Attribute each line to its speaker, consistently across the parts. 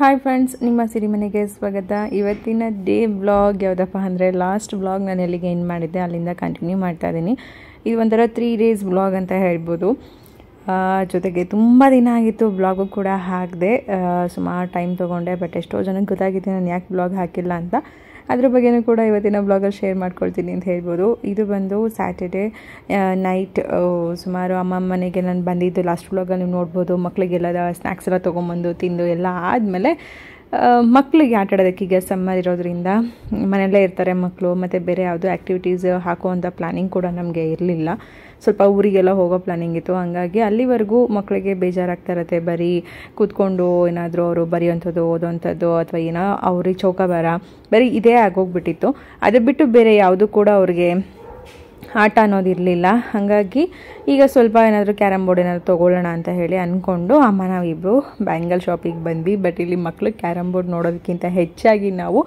Speaker 1: Hi friends, ನಿಮ್ಮ ಸಿರಿಮನೆಗೆ ಸ್ವಾಗತ. ಇವತ್ತಿನ ಡೇ ವ್ಲಾಗ್ ಯಾವುದಪ್ಪ ಅಂದರೆ ಲಾಸ್ಟ್ ವ್ಲಾಗ್ ನಾನು ಎಲ್ಲಿಗೆ ಎಂಡ್ ಮಾಡಿದ್ದೆ ಅಲ್ಲಿಂದ ಕಂಟಿನ್ಯೂ ಮಾಡ್ತಾ ಇದ್ದೀನಿ. ಇದು ಒಂಥರ 3 days ವ್ಲಾಗ್ ಅಂತ ಹೇಳ್ಬೋದು. ಜೊತೆಗೆ ತುಂಬ ದಿನ ಆಗಿತ್ತು ವ್ಲಾಗು ಕೂಡ ಹಾಕಿದೆ, ಸುಮಾರು ಟೈಮ್ ತೊಗೊಂಡೆ. ಬಟ್ ಎಷ್ಟೋ ಜನಕ್ಕೆ ಗೊತ್ತಾಗಿದೆ ನಾನು ಯಾಕೆ ವ್ಲಾಗ್ ಹಾಕಿಲ್ಲ ಅಂತ. ಅದ್ರ ಬಗ್ಗೆಯೂ ಕೂಡ ಇವತ್ತಿನ ವ್ಲಾಗಲ್ಲಿ ಶೇರ್ ಮಾಡ್ಕೊಳ್ತೀನಿ ಅಂತ ಹೇಳ್ಬೋದು. ಇದು ಬಂದು ಸ್ಯಾಟರ್ಡೇ ನೈಟ್ ಸುಮಾರು ಅಮ್ಮ ಮನೆಗೆ ನಾನು ಬಂದಿದ್ದು. ಲಾಸ್ಟ್ ವ್ಲಾಗಲ್ಲಿ ನೀವು ನೋಡ್ಬೋದು. ಮಕ್ಕಳಿಗೆಲ್ಲ ಸ್ನ್ಯಾಕ್ಸ್ ಎಲ್ಲ ತೊಗೊಂಬಂದು ತಿಂದು ಎಲ್ಲ ಆದಮೇಲೆ ಮಕ್ಕಳಿಗೆ ಆಟ ಆಡೋದಕ್ಕೆ ಈಗ ಸಮ್ಮರ್ ಇರೋದ್ರಿಂದ ಮನೆಯಲ್ಲೇ ಇರ್ತಾರೆ ಮಕ್ಕಳು, ಮತ್ತು ಬೇರೆ ಯಾವುದೋ ಆ್ಯಕ್ಟಿವಿಟೀಸ್ ಹಾಕುವಂಥ ಪ್ಲ್ಯಾನಿಂಗ್ ಕೂಡ ನಮಗೆ ಇರಲಿಲ್ಲ. ಸ್ವಲ್ಪ ಊರಿಗೆಲ್ಲ ಹೋಗೋ ಪ್ಲ್ಯಾನಿಂಗ್ ಇತ್ತು. ಹಂಗಾಗಿ ಅಲ್ಲಿವರೆಗೂ ಮಕ್ಕಳಿಗೆ ಬೇಜಾರಾಗ್ತಾ ಇರುತ್ತೆ. ಬರೀ ಕೂತ್ಕೊಂಡು ಏನಾದರೂ ಅವರು ಬರೆಯುವಂಥದ್ದು, ಓದೋವಂಥದ್ದು, ಅಥವಾ ಏನೋ ಅವ್ರಿಗೆ ಚೌಕಾಬಾರ ಬರೀ ಇದೇ ಆಗೋಗ್ಬಿಟ್ಟಿತ್ತು. ಅದು ಬಿಟ್ಟು ಬೇರೆ ಯಾವುದು ಕೂಡ ಅವ್ರಿಗೆ ಆಟ ಅನ್ನೋದಿರಲಿಲ್ಲ. ಹಾಗಾಗಿ ಈಗ ಸ್ವಲ್ಪ ಏನಾದರೂ ಕ್ಯಾರಮ್ ಬೋರ್ಡ್ ಏನಾದರೂ ತೊಗೊಳ್ಳೋಣ ಅಂತ ಹೇಳಿ ಅಂದ್ಕೊಂಡು ಅಮ್ಮ ನಾವಿಬ್ಬರು ಬ್ಯಾಂಗಲ್ ಶಾಪಿಗೆ ಬಂದ್ವಿ. ಬಟ್ ಇಲ್ಲಿ ಮಕ್ಕಳು ಕ್ಯಾರಮ್ ಬೋರ್ಡ್ ನೋಡೋದಕ್ಕಿಂತ ಹೆಚ್ಚಾಗಿ ನಾವು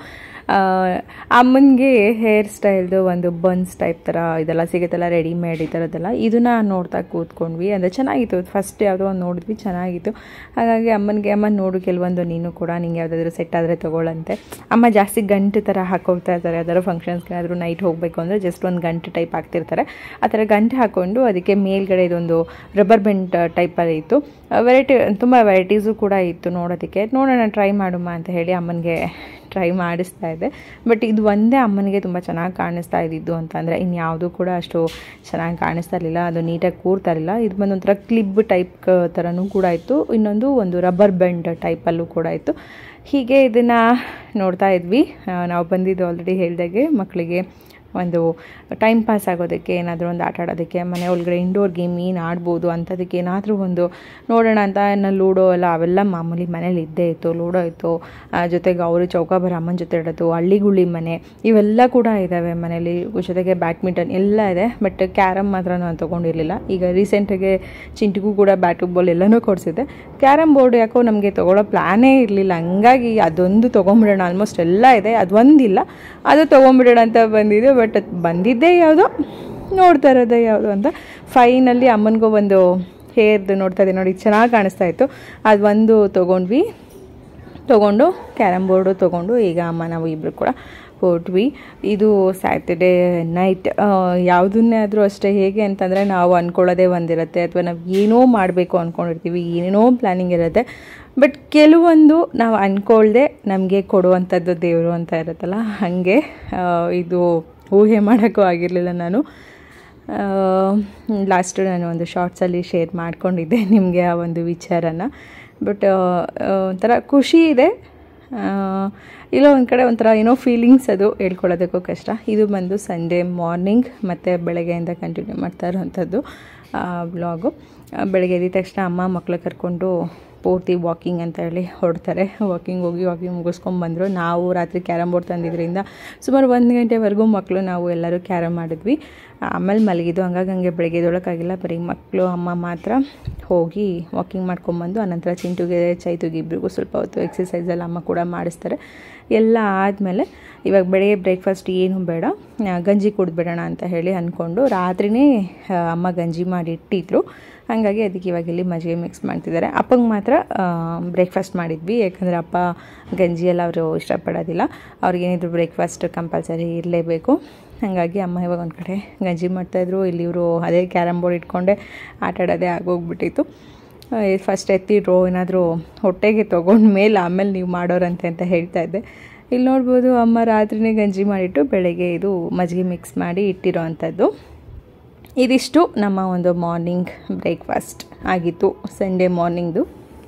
Speaker 1: ಅಮ್ಮನಿಗೆ ಹೇರ್ ಸ್ಟೈಲ್ದು ಒಂದು ಬನ್ಸ್ ಟೈಪ್ ಥರ ಇದೆಲ್ಲ ಸಿಗುತ್ತಲ್ಲ, ರೆಡಿಮೇಡ್ ಈ ಥರದ್ದೆಲ್ಲ, ಇದನ್ನು ನೋಡ್ತಾ ಕೂತ್ಕೊಂಡ್ವಿ. ಅಂದರೆ ಚೆನ್ನಾಗಿತ್ತು. ಫಸ್ಟ್ ಯಾವುದೋ ಒಂದು ನೋಡಿದ್ವಿ, ಚೆನ್ನಾಗಿತ್ತು. ಹಾಗಾಗಿ ಅಮ್ಮ ನೋಡು ಕೆಲವೊಂದು ನೀನು ಕೂಡ ನಿಂಗೆ ಯಾವುದಾದ್ರೂ ಸೆಟ್ ಆದರೆ ತೊಗೊಳ್ಳಂತೆ. ಅಮ್ಮ ಜಾಸ್ತಿ ಗಂಟು ಥರ ಹಾಕೋಗ್ತಾ ಇರ್ತಾರೆ. ಯಾವ್ದಾದ್ರು ಫಂಕ್ಷನ್ಸ್ಗೆ ಏನಾದರೂ ನೈಟ್ ಹೋಗಬೇಕು ಅಂದರೆ ಜಸ್ಟ್ ಒಂದು ಗಂಟು ಟೈಪ್ ಹಾಕ್ತಿರ್ತಾರೆ. ಆ ಥರ ಗಂಟು ಹಾಕ್ಕೊಂಡು ಅದಕ್ಕೆ ಮೇಲ್ಗಡೆ ಇದೊಂದು ರಬ್ಬರ್ ಬೆಂಡ್ ಟೈಪಲ್ಲಿ ಇತ್ತು. ತುಂಬ ವೆರೈಟೀಸು ಕೂಡ ಇತ್ತು ನೋಡೋದಕ್ಕೆ. ನೋಡೋಣ, ಟ್ರೈ ಮಾಡುಮ್ಮ ಅಂತ ಹೇಳಿ ಅಮ್ಮನಿಗೆ ಟ್ರೈ ಮಾಡಿಸ್ತಾ ಇದ್ದೆ. ಬಟ್ ಇದು ಒಂದೇ ಅಮ್ಮನಿಗೆ ತುಂಬ ಚೆನ್ನಾಗಿ ಕಾಣಿಸ್ತಾ ಇದ್ದಿದ್ದು ಅಂತ ಅಂದರೆ ಇನ್ಯಾವುದೂ ಕೂಡ ಅಷ್ಟು ಚೆನ್ನಾಗಿ ಕಾಣಿಸ್ತಾ ಇರಲಿಲ್ಲ. ಅದು ನೀಟಾಗಿ ಕೂರ್ತಾ ಇರಲಿಲ್ಲ. ಇದು ಬಂದು ಒಂಥರ ಕ್ಲಿಬ್ ಟೈಪ್ ಥರನೂ ಕೂಡ ಇತ್ತು. ಇನ್ನೊಂದು ಒಂದು ರಬ್ಬರ್ ಬೆಂಡ್ ಟೈಪಲ್ಲೂ ಕೂಡ ಇತ್ತು. ಹೀಗೆ ಇದನ್ನು ನೋಡ್ತಾ ಇದ್ವಿ. ನಾವು ಬಂದಿದ್ದು ಆಲ್ರೆಡಿ ಹೇಳಿದಾಗೆ ಮಕ್ಕಳಿಗೆ ಒಂದು ಟೈಮ್ ಪಾಸ್ ಆಗೋದಕ್ಕೆ, ಏನಾದರೂ ಒಂದು ಆಟ ಆಡೋದಕ್ಕೆ, ಮನೆ ಒಳಗಡೆ ಇಂಡೋರ್ ಗೇಮ್ ಏನು ಆಡ್ಬೋದು ಅಂಥದಕ್ಕೆ ಏನಾದರೂ ಒಂದು ನೋಡೋಣ ಅಂತ. ಲೂಡೋ ಎಲ್ಲ ಅವೆಲ್ಲ ಮಾಮೂಲಿ ಮನೇಲಿ ಇದ್ದೇ ಇತ್ತು. ಲೂಡೋ ಇತ್ತು, ಜೊತೆಗೆ ಅವರು ಚೌಕಾಬಾರ ಅಮ್ಮನ ಜೊತೆ ಇಡೋದು, ಹಳ್ಳಿಗುಳಿ ಮನೆ ಇವೆಲ್ಲ ಕೂಡ ಇದ್ದಾವೆ ಮನೇಲಿ. ಜೊತೆಗೆ ಬ್ಯಾಡ್ಮಿಂಟನ್ ಎಲ್ಲ ಇದೆ. ಬಟ್ ಕ್ಯಾರಮ್ ಮಾತ್ರ ನಾನು ತೊಗೊಂಡಿರಲಿಲ್ಲ. ಈಗ ರೀಸೆಂಟಾಗಿ ಚಿಂಟಿಗೂ ಕೂಡ ಬ್ಯಾಟು ಬಾಲ್ ಎಲ್ಲನೂ ಕೊಡಿಸಿದ್ದೆ. ಕ್ಯಾರಮ್ ಬೋರ್ಡ್ ಯಾಕೋ ನಮಗೆ ತೊಗೊಳ್ಳೋ ಪ್ಲ್ಯಾನೇ ಇರಲಿಲ್ಲ. ಹಂಗಾಗಿ ಅದೊಂದು ತೊಗೊಂಬಿಡೋಣ, ಆಲ್ಮೋಸ್ಟ್ ಎಲ್ಲ ಇದೆ, ಅದೊಂದಿಲ್ಲ, ಅದು ತೊಗೊಂಬಿಡೋಣ ಅಂತ ಬಂದಿದ್ದು. ಬಟ್ ಬಂದಿದ್ದೇ ಯಾವುದೋ, ನೋಡ್ತಾ ಇರೋದೇ ಯಾವುದು ಅಂತ. ಫೈನಲ್ಲಿ ಅಮ್ಮನಿಗೂ ಒಂದು ಹೇರ್ದು ನೋಡ್ತಾ ಇದ್ದೆ ನೋಡಿ, ಚೆನ್ನಾಗಿ ಕಾಣಿಸ್ತಾ ಇತ್ತು. ಅದು ಒಂದು ತೊಗೊಂಡು ಕ್ಯಾರಮ್ ಬೋರ್ಡು ತೊಗೊಂಡು ಈಗ ಅಮ್ಮ ನಾವು ಇಬ್ಬರು ಕೂಡ ಹೊರಟ್ವಿ. ಇದು ಸ್ಯಾಟರ್ಡೇ ನೈಟ್. ಯಾವುದನ್ನೇ ಆದರೂ ಅಷ್ಟೇ, ಹೇಗೆ ಅಂತಂದರೆ ನಾವು ಅಂದ್ಕೊಳ್ಳೋದೇ ಒಂದಿರುತ್ತೆ, ಅಥವಾ ನಾವು ಏನೋ ಮಾಡಬೇಕು ಅಂದ್ಕೊಂಡಿರ್ತೀವಿ, ಏನೇನೋ ಪ್ಲ್ಯಾನಿಂಗ್ ಇರುತ್ತೆ. ಬಟ್ ಕೆಲವೊಂದು ನಾವು ಅಂದ್ಕೊಳ್ದೆ ನಮಗೆ ಕೊಡುವಂಥದ್ದು ದೇವರು ಅಂತ ಇರುತ್ತಲ್ಲ, ಹಾಗೆ ಇದು ಊಹೆ ಮಾಡೋಕ್ಕೂ ಆಗಿರಲಿಲ್ಲ. ನಾನು ಲಾಸ್ಟು ನಾನು ಒಂದು ಶಾರ್ಟ್ಸಲ್ಲಿ ಶೇರ್ ಮಾಡ್ಕೊಂಡಿದ್ದೆ ನಿಮಗೆ ಆ ಒಂದು ವಿಚಾರನ. ಬಟ್ ಒಂಥರ ಖುಷಿ ಇದೆ, ಇಲ್ಲ ಒಂದು ಕಡೆ ಒಂಥರ ಏನೋ ಫೀಲಿಂಗ್ಸ್, ಅದು ಹೇಳ್ಕೊಳ್ಳೋದಕ್ಕೂ ಕಷ್ಟ. ಇದು ಬಂದು ಸಂಡೇ ಮಾರ್ನಿಂಗ್ ಮತ್ತು ಬೆಳಗ್ಗೆಯಿಂದ ಕಂಟಿನ್ಯೂ ಮಾಡ್ತಾ ಇರೋವಂಥದ್ದು ವ್ಲಾಗು. ಬೆಳಗ್ಗೆ ಎದ್ದ ತಕ್ಷಣ ಅಮ್ಮ ಮಕ್ಕಳು ಕರ್ಕೊಂಡು ಪೂರ್ತಿ ವಾಕಿಂಗ್ ಅಂತ ಹೇಳಿ ಹೊರಡ್ತಾರೆ. ವಾಕಿಂಗ್ ಮುಗಿಸ್ಕೊಂಡ್ಬಂದರು. ನಾವು ರಾತ್ರಿ ಕ್ಯಾರಮ್ ಬೋರ್ಡ್ ತಂದಿದ್ದರಿಂದ ಸುಮಾರು 1 ಗಂಟೆವರೆಗೂ ಮಕ್ಕಳು ನಾವು ಎಲ್ಲರೂ ಕ್ಯಾರಮ್ ಮಾಡಿದ್ವಿ. ಆಮೇಲೆ ಮಲಗಿದ್ದು. ಹಂಗೆ ಬೆಳಗ್ಗೆ ಎದ್ದೊಳಕ್ಕಾಗಿಲ್ಲ. ಬರೀ ಮಕ್ಕಳು ಅಮ್ಮ ಮಾತ್ರ ಹೋಗಿ ವಾಕಿಂಗ್ ಮಾಡ್ಕೊಂಬಂದು, ಆನಂತರ ಚಿಂಟುಗೆ ಚೈತುಗೆ ಇಬ್ಬರಿಗೂ ಸ್ವಲ್ಪ ಹೊತ್ತು ಎಕ್ಸಸೈಸೆಲ್ಲ ಅಮ್ಮ ಕೂಡ ಮಾಡಿಸ್ತಾರೆ. ಎಲ್ಲ ಆದಮೇಲೆ ಇವಾಗ ಬೆಳಗ್ಗೆ ಬ್ರೇಕ್ಫಾಸ್ಟ್ ಏನು ಬೇಡ, ಗಂಜಿ ಕುಡಿದ್ಬಿಡೋಣ ಅಂತ ಹೇಳಿ ಅಂದ್ಕೊಂಡು ರಾತ್ರಿನೇ ಅಮ್ಮ ಗಂಜಿ ಮಾಡಿ ಇಟ್ಟಿದ್ರು. ಹಾಗಾಗಿ ಅದಕ್ಕೆ ಇವಾಗ ಇಲ್ಲಿ ಮಜ್ಜಿಗೆ ಮಿಕ್ಸ್ ಮಾಡ್ತಿದ್ದಾರೆ. ಅಪ್ಪಂಗೆ ಮಾತ್ರ ಬ್ರೇಕ್ಫಾಸ್ಟ್ ಮಾಡಿದ್ವಿ, ಯಾಕಂದರೆ ಅಪ್ಪ ಗಂಜಿ ಎಲ್ಲ ಅವರು ಇಷ್ಟಪಡೋದಿಲ್ಲ. ಅವ್ರಿಗೇನಿದ್ರು ಬ್ರೇಕ್ಫಾಸ್ಟ್ ಕಂಪಲ್ಸರಿ ಇರಲೇಬೇಕು. ಹಾಗಾಗಿ ಅಮ್ಮ ಇವಾಗ ಒಂದು ಕಡೆ ಗಂಜಿ ಮಾಡ್ತಾಯಿದ್ರು. ಇಲ್ಲಿ ಇವರು ಅದೇ ಕ್ಯಾರಮ್ ಬೋರ್ಡ್ ಇಟ್ಕೊಂಡೆ ಆಟ ಆಡೋದೇ ಆಗೋಗ್ಬಿಟ್ಟಿತ್ತು. ಫಸ್ಟ್ ಎತ್ತಿಡ್ರು, ಏನಾದರೂ ಹೊಟ್ಟೆಗೆ ತೊಗೊಂಡ್ಮೇಲೆ ಆಮೇಲೆ ನೀವು ಮಾಡೋರಂತೆ ಅಂತ ಹೇಳ್ತಾ ಇದ್ದೆ. ಇಲ್ಲಿ ನೋಡ್ಬೋದು ಅಮ್ಮ ರಾತ್ರಿನೇ ಗಂಜಿ ಮಾಡಿಟ್ಟು ಬೆಳಗ್ಗೆ ಇದು ಮಜ್ಜಿಗೆ ಮಿಕ್ಸ್ ಮಾಡಿ ಇಟ್ಟಿರೋ ಅಂಥದ್ದು. ಇದಿಷ್ಟು ನಮ್ಮ ಒಂದು ಮಾರ್ನಿಂಗ್ ಬ್ರೇಕ್ಫಾಸ್ಟ್ ಆಗಿತ್ತು ಸಂಡೇ ಮಾರ್ನಿಂಗ್ದು.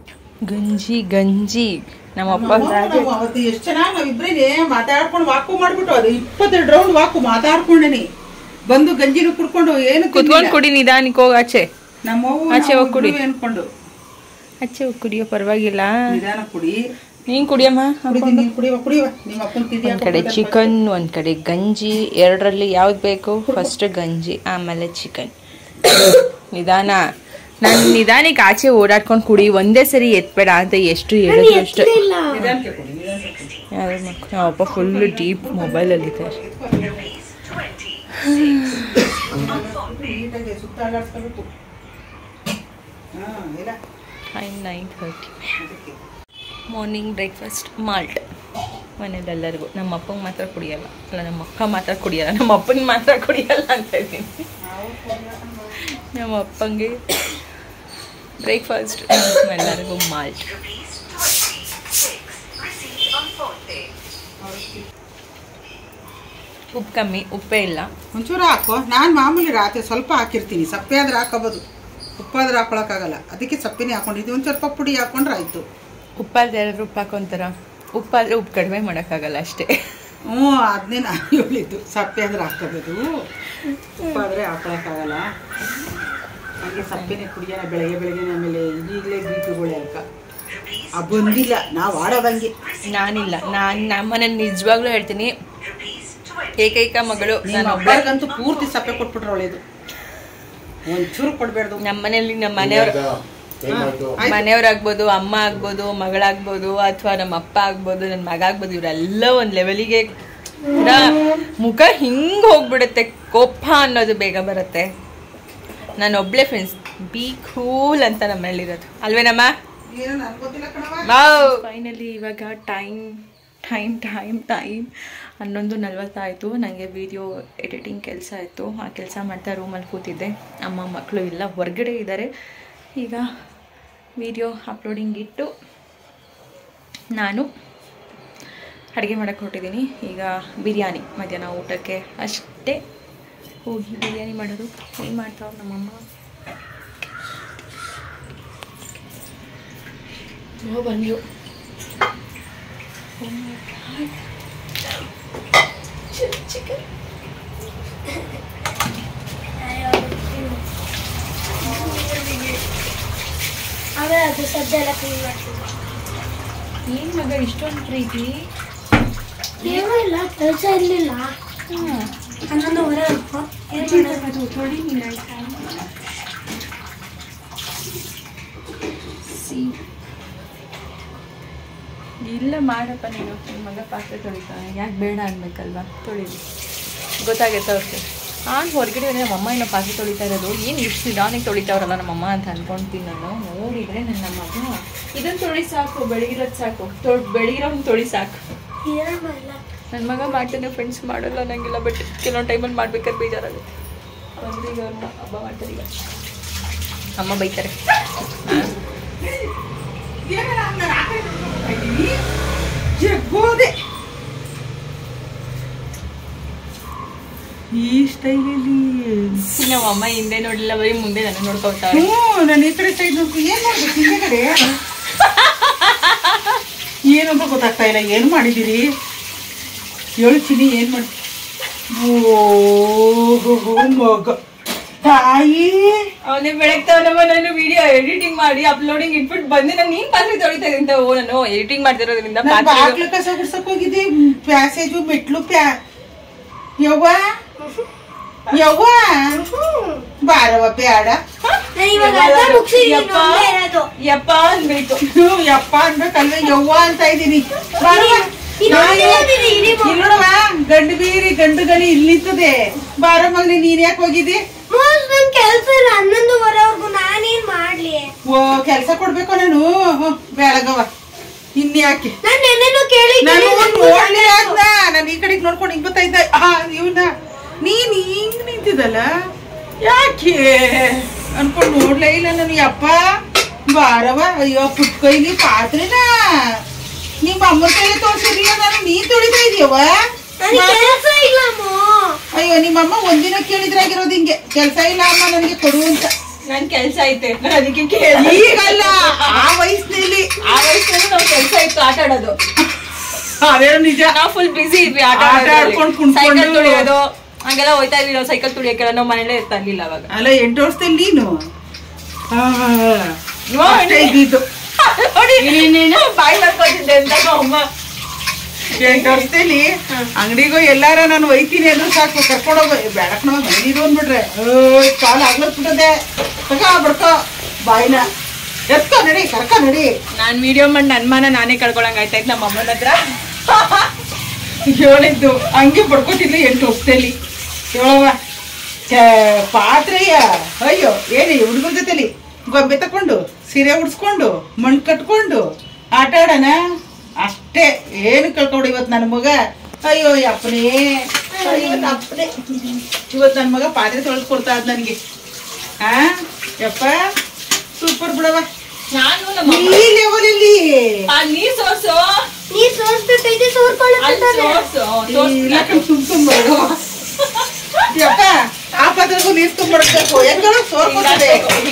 Speaker 1: ಗಂಜಿ ನಮ್ಮಪ್ಪ
Speaker 2: ಎಷ್ಟು ಚೆನ್ನಾಗಿ ನಾವಿಬ್ರೇ ಮಾತಾಡ್ಕೊಂಡು ವಾಕು ಮಾಡ್ಬಿಟ್ಟು ಅದು 22 ರೌಂಡ್ ವಾಕು ಮಾತಾಡ್ಕೊಂಡೇನಿ ಬಂದು ಗಂಜಿನ ಕುಡ್ಕೊಂಡು ಏನು
Speaker 1: ಕುತ್ಕೊಂಡು ಕುಡಿ, ನಿಧಾನಕ್ಕೆ ಹೋಗಿ ಆಚೆ ಆಚೆ ಹೋಗಿ ಕುಡಿ,
Speaker 2: ಅನ್ಕೊಂಡು
Speaker 1: ಆಚೆ ಹೋಗಿ ಕುಡಿಯೋ, ಪರವಾಗಿಲ್ಲ,
Speaker 2: ನಿಧಾನ ಕುಡಿ.
Speaker 1: ನೀನು ಕುಡಿಯಮ್ಮ.
Speaker 2: ಒಂದು
Speaker 1: ಕಡೆ ಚಿಕನ್, ಒಂದು ಕಡೆ ಗಂಜಿ, ಎರಡರಲ್ಲಿ ಯಾವ್ದು ಬೇಕು? ಫಸ್ಟ್ ಗಂಜಿ, ಆಮೇಲೆ ಚಿಕನ್. ನಾನು ನಿಧಾನಕ್ಕೆ ಆಚೆ ಓಡಾಡ್ಕೊಂಡು ಕುಡಿ, ಒಂದೇ ಸರಿ ಎತ್ಬೇಡ ಅಂತ ಎಷ್ಟು ಹೇಳಿದ್ರು ಅಷ್ಟೇ. ಅಪ್ಪ ಫುಲ್ಲು ಡೀಪ್ ಮೊಬೈಲಲ್ಲಿ ಇದ್ದಾರೆ. 9:30 ಮಾರ್ನಿಂಗ್ ಬ್ರೇಕ್ಫಾಸ್ಟ್ ಮಾಲ್ಟ್ ಮನೆಯದೆಲ್ಲರಿಗೂ. ನಮ್ಮ ಅಪ್ಪಂಗೆ ಮಾತ್ರ ಕುಡಿಯಲ್ಲ, ಅಲ್ಲ ನಮ್ಮ ಅಕ್ಕ ಮಾತ್ರ ಕುಡಿಯಲ್ಲ, ನಮ್ಮ ಅಪ್ಪನಿಗೆ ಮಾತ್ರ ಕುಡಿಯಲ್ಲ ಅಂತ ಇದ್ದೀನಿ. ನಮ್ಮ ಅಪ್ಪಂಗೆ ಬ್ರೇಕ್ಫಾಸ್ಟ್, ಎಲ್ಲರಿಗೂ ಮಾಲ್ಟ್. ಉಪ್ಪು ಕಮ್ಮಿ, ಉಪ್ಪೇ ಇಲ್ಲ.
Speaker 2: ಒಂಚೂರು ಹಾಕೋ. ನಾನು ಮಾಮೂಲಿ ರಾತ್ರಿ ಸ್ವಲ್ಪ ಹಾಕಿರ್ತೀನಿ, ಸಪ್ಪೆ ಆದ್ರೆ ಹಾಕೋಬೋದು, ಉಪ್ಪಾದ್ರೆ ಹಾಕೊಳಕ್ಕಾಗಲ್ಲ, ಅದಕ್ಕೆ ಸಪ್ಪೆನೇ ಹಾಕೊಂಡಿದ್ವಿ. ಒಂದು ಸ್ವಲ್ಪ ಪುಡಿ ಹಾಕೊಂಡ್ರೆ ಆಯಿತು.
Speaker 1: ಉಪ್ಪಾದ್ರೆ ಯಾರು ಉಪ್ಪು ಹಾಕೊಂತಾರ? ಉಪ್ಪಾದರೆ ಉಪ್ಪು ಕಡಿಮೆ ಮಾಡೋಕ್ಕಾಗಲ್ಲ ಅಷ್ಟೇ.
Speaker 2: ಹ್ಞೂ, ಅದನ್ನೇ ನಾನು ಹೇಳಿದ್ದು, ಸಪ್ಪೆ ಆದ್ರೆ ಹಾಕೋಬೋದು, ಉಪ್ಪಾದರೆ ಹಾಕೊಳಕ್ಕಾಗಲ್ಲ. ಹಾಗೆ ಸಪ್ಪೆನೇ ಕುಡಿಯೋಣ ಬೆಳಗ್ಗೆ ಬೆಳಗ್ಗೆ. ಆಮೇಲೆ ಈಗಲೇ ಬೀಪಿಗಳೇ ಅಕ್ಕ ಬಂದಿಲ್ಲ, ನಾವು ಆಡೋದಂಗೆ.
Speaker 1: ನಾನಿಲ್ಲ, ನಮ್ಮನೇಲಿ ನಿಜವಾಗ್ಲೂ ಹೇಳ್ತೀನಿ, ಏಕೈಕ ಮಗಳು
Speaker 2: ನಾನು ಒಬ್ಬರಿಗಂತೂ ಪೂರ್ತಿ ಸಪ್ಪೆ ಕೊಟ್ಬಿಟ್ರೆ ಒಳ್ಳೇದು, ಒಂಚೂರು ಕೊಡಬೇಡ್ದು.
Speaker 1: ನಮ್ಮನೇಲಿ ನಮ್ಮ ಮನೆಯವ್ರಾಗ್ಬೋದು, ಅಮ್ಮ ಆಗ್ಬೋದು, ಮಗಳಾಗ್ಬೋದು, ಅಥವಾ ನಮ್ಮ ಅಪ್ಪ ಆಗ್ಬೋದು, ನನ್ನ ಮಗ ಆಗ್ಬೋದು, ಇವರೆಲ್ಲ ಒಂದು ಲೆವೆಲಿಗೆ ಮುಖ ಹಿಂಗೆ ಹೋಗ್ಬಿಡುತ್ತೆ, ಕೋಪ ಅನ್ನೋದು ಬೇಗ ಬರುತ್ತೆ. ನಾನು ಒಬ್ಳೆ ಫ್ರೆಂಡ್ಸ್, ಬಿ ಕೂಲ್ ಅಂತ ನಮ್ಮನೇಲಿರೋದು, ಅಲ್ವೇನಮ್ಮ? ಫೈನಲಿ ಇವಾಗ ಟೈಮ್ 11:40 ಆಯಿತು. ನನಗೆ ವಿಡಿಯೋ ಎಡಿಟಿಂಗ್ ಕೆಲಸ ಆಯಿತು. ಆ ಕೆಲಸ ಮಾಡ್ತಾ ರೂಮಲ್ಲಿ ಕೂತಿದ್ದೆ. ಅಮ್ಮ ಮಕ್ಕಳು ಇಲ್ಲ, ಹೊರಗಡೆ ಇದ್ದಾರೆ. ಈಗ ವಿಡಿಯೋ ಅಪ್ಲೋಡಿಂಗ್ ಇಟ್ಟು ನಾನು ಅಡುಗೆ ಮಾಡೋಕ್ಕೆ ಹೊರಟಿದ್ದೀನಿ. ಈಗ ಬಿರಿಯಾನಿ ಮಧ್ಯಾಹ್ನ ಊಟಕ್ಕೆ ಅಷ್ಟೇ ಹೋಗಿ ಬಿರಿಯಾನಿ ಮಾಡೋದು. ಏನು ಮಾಡ್ತಾವೆ ನಮ್ಮಮ್ಮ. ಬಂದು ಚಿಕನ್
Speaker 3: ಅದು ಸದ್ಯ ಎಲ್ಲ ಕ್ಲೀನ್ ಮಾಡ್ತೀನಿ.
Speaker 1: ಏನು ಮಗ ಇಷ್ಟೊಂದು ಪ್ರೀತಿ?
Speaker 3: ಏನೂ ಇಲ್ಲ, ಕೆಲಸ ಇರಲಿಲ್ಲ. ಅನ್ನೊಂದು ಹೊರ
Speaker 1: ತೊಳಿ ಇಲ್ಲ ಮಾಡಪ್ಪ ನೀನು. ನಿಮ್ಮ ಮಗ ಪಾತ್ರೆ ತೊಳಿತಾನೆ, ಯಾಕೆ ಬೇಡ ಅನ್ಬೇಕಲ್ವಾ? ತೊಳಿಲಿ, ಗೊತ್ತಾಗುತ್ತೆ ಅವ್ರಿಗೆ. ನಾನು ಹೊರಗಡೆ ನಮ್ಮಮ್ಮ ಏನೋ ಪಾತ್ರೆ ತೊಳಿತಾ ಇರೋದು, ಏನು ಇಷ್ಟು ನಿಧಾನಿಗೆ ತೊಳಿತಾವ್ರಲ್ಲ ನಮ್ಮಮ್ಮ ಅಂತ ಅಂದ್ಕೊಳ್ತೀನಿ ನಾನು. ನೋಡಿದರೆ ನನ್ನ ಮಗ ಇದನ್ನು ತೊಳಿ ಸಾಕು, ಬೆಳಗಿರೋದು ಸಾಕು, ಬೆಳಗಿರೋನು ತೊಳಿ ಸಾಕು. ನನ್ನ ಮಗ ಮಾಡ್ತಾನೆ, ಫ್ರೆಂಡ್ಸ್ ಮಾಡೋಲ್ಲ ನನಗೆಲ್ಲ. ಬಟ್ ಕೆಲವೊಂದು ಟೈಮಲ್ಲಿ ಮಾಡ್ಬೇಕಾದ್ರೆ ಬೇಜಾರಾಗುತ್ತೆ. ಬಂದು ಈಗ ಅವ್ರನ್ನ ಹಬ್ಬ ಮಾಡ್ತಾರೆ, ಈಗ ಅಮ್ಮ ಬೈತಾರೆ.
Speaker 2: ಈ ಸ್ಟೈಲಲ್ಲಿ
Speaker 1: ನಮ್ಮ ಅಮ್ಮ ಹಿಂದೆ ನೋಡಿಲ್ಲ, ಬರೀ ಮುಂದೆ ನನ್ನ ನೋಡ್ಕೊಳ್ತಾರೆ.
Speaker 2: ನಾನು ಈ ಕಡೆ ಸೈಡ್ ನೋಡ್ಕೊ. ಏನ್ ಮಾಡ್ಬೇಕು ಹಿಂದೆ ಕಡೆ? ಏನಂತ ಗೊತ್ತಾಗ್ತಾ ಇಲ್ಲ. ಏನು ಮಾಡಿದ್ದೀರಿ ಹೇಳ್ತೀನಿ. ಏನು ಮಾಡಿ? ಓ ಮಗ ತಾಯಿ,
Speaker 1: ಅವನೇ ಬೆಳಗ್ತಾವನಮ್ಮ. ನಾನು ವಿಡಿಯೋ ಎಡಿಟಿಂಗ್ ಮಾಡಿ ಅಪ್ಲೋಡಿಂಗ್ ಇಟ್ಬಿಟ್ಟು ಬಂದೆ. ನಾನು ನೀನ್ ಪಾತ್ರೆ ತೊಳಿತಾ ಇದ್ದೀನಿ. ನಾನು ಎಡಿಟಿಂಗ್ ಮಾಡ್ತಿರೋದ್ರಿಂದ
Speaker 2: ಬಾಗ್ಲು ಕಸ ಗುಡ್ಸಕ್ ಹೋಗಿದ್ದೆ. ಪ್ಯಾಸೇಜು ಮೆಟ್ಲು ಯವ್ವ ಯವ್ವ ಬಾರವ ಬೇಡ.
Speaker 1: ಯಪ್ಪ ಅನ್ಬೇಕು,
Speaker 2: ಯಪ್ಪ ಅನ್ಬೇಕಲ್ವ? ಯವ್ವ ಅಂತ ಇದ್ದೀನಿ. ನೋಡವ, ಗಂಡು ಬೀರಿ ಗಂಡು ಗಲಿ ಇಲ್ಲಿ ನಿಂತದೆ. ಬಾರ ಮಗನಿ, ನೀನ್ ಯಾಕೆ ಹೋಗಿದ್ದಿ?
Speaker 3: ಕೆಲಸ ಇಲ್ಲ, 11:30ವರೆಗೂ ನಾನೇನ್ ಮಾಡ್ಲಿ?
Speaker 2: ಓ, ಕೆಲ್ಸ ಕೊಡ್ಬೇಕು ನಾನು. ಬೆಳಗವ ಇನ್ಯಾಕೆ
Speaker 3: ನಾನು
Speaker 2: ಈ ಕಡೆಗೆ ನೋಡ್ಕೊಂಡು ಹಿಂಗ್ ಬರ್ತಾ ಇದ್ದ. ಇವ್ನ ನೀನ್ ಹಿಂಗ್ ನಿಂತಿದ್ದಲ್ಲ, ಯಾಕೆ ಅನ್ಕೊಂಡು ನೋಡ್ಲೇ ಇಲ್ಲ ನಾನು. ಯಪ್ಪ ಬಾರವ. ಅಯ್ಯೋ ಪುಟ್ ಕೈಲಿ ಪಾತ್ರೆನ ನಿಮ್ಮ ಅಮ್ಮನ ಕೈಲಿ ತೋರ್ಸಿರ್ಲಿಲ್ಲ ನಾನು. ನೀನ್ ತೊಳಿತಾ ಇದೀಯವ? ಅಯ್ಯೋ, ನಿಮ್ಮಮ್ಮ ಒಂದಿನ ಕೇಳಿದ್ರಾಗಿರೋದು ಹಿಂಗೆ, ಕೆಲ್ಸ ಇಲ್ಲ ಅಮ್ಮ ನನಗೆ ಕೊಡು ಅಂತ.
Speaker 1: ನನ್ ಕೆಲ್ಸ ಐತೆ, ನಾನು ಅದಕ್ಕೆ ಕೇಳಿ.
Speaker 2: ಈಗಲ್ಲ, ಆ ವಯಸ್ಸಿನಲ್ಲಿ
Speaker 1: ನಾವು ಕೆಲ್ಸ ಇತ್ತು ಆಟ ಆಡೋದು.
Speaker 2: ಅದೇನು ನಿಜ.
Speaker 1: ನಾವು ಫುಲ್ ಬಿಸಿ ಇದ್ವಿ, ಆಟ ಆಡ್ಕೊಂಡು ಸೈಕಲ್ ತುಳಿಯೋದು ಹಂಗೆಲ್ಲ ಹೋಯ್ತಾ ಇದ್ವಿ. ನಾವು ಸೈಕಲ್ ತುಳಿಯೋಕೆಲ್ಲ ನಾವು ಮನೇಲೇ ಇರ್ತಾ ಇರ್ಲಿಲ್ಲ ಅವಾಗ.
Speaker 2: ಅಲ್ಲ 8 ವರ್ಷದಲ್ಲಿ ನೀನು ಇದ್ದಿದ್ದು
Speaker 1: ಬಾಯಿ ಮಾಡ್ಕೊತಿದ್ದೆ ಅಂತ ಅಮ್ಮ.
Speaker 2: 8 ವರ್ಷದಲ್ಲಿ ಅಂಗಡಿಗೂ ಎಲ್ಲಾರ ನಾನು ಒಯ್ತೀನಿ ಅಂದ್ರೆ ಸಾಕು, ಕರ್ಕೊಂಡೋಗ. ಬೆಳಕ್ ನಾವು ಮನೇಲಿರು ಅಂದ್ಬಿಟ್ರೆ ಕಾಲ ಆಗ್ಲತ್ಬಿಟ್ಟದೆ. ಬಡ್ಕೋ ಬಾಯಿನ ಎತ್ಕೊ, ನಡಿ ಕರ್ಕೊ ನಡಿ.
Speaker 1: ನಾನ್ ವಿಡಿಯೋ ಮಾಡಿ ನನ್ನ ಮಾನ ನಾನೇ ಕಳ್ಕೊಳಂಗ ಆಯ್ತಾಯ್ತು ನಮ್ಮ ಅಮ್ಮನ ಹತ್ರ.
Speaker 2: ಹೇಳಿದ್ದು ಹಂಗೆ ಬಡ್ಕೋತಿದ್ಲು 8 ವರ್ಷದಲ್ಲಿ. ಹೇಳವ ಪಾತ್ರೆಯ ಅಯ್ಯೋ ಏನೇ ಹುಡುಗರ ಜೊತೆಲಿ ಗೊಂಬೆ ತಕೊಂಡು ಸೀರೆ ಉಡ್ಸ್ಕೊಂಡು ಮಣ್ಣು ಕಟ್ಕೊಂಡು ಆಟ ಆಡೋಣ ಅಷ್ಟೇ. ಏನು ಕಳ್ಕೊಂಡು ಇವತ್ತು ನನ್ನ ಮಗ, ಅಯ್ಯೋ ಅಪ್ಪನೇ ಅಪ್ಪನೇ, ಇವತ್ತು ನನ್ನ ಮಗ ಪಾತ್ರೆ ತೊಳೆದು ಕೊಡ್ತಾ ಇದ್ ನನಗೆ. ಯಪ್ಪ ಸೂಪರ್ ಬಿಡವ. ಯಪ್ಪ ಆ ಪಾತ್ರೆಗೂ ನೀರು ತುಂಬಿಡ್ಬೇಕು, ಯಾಕಂದ್ರೆ ಸೋರ್ಕೊಳ್ತದೆ.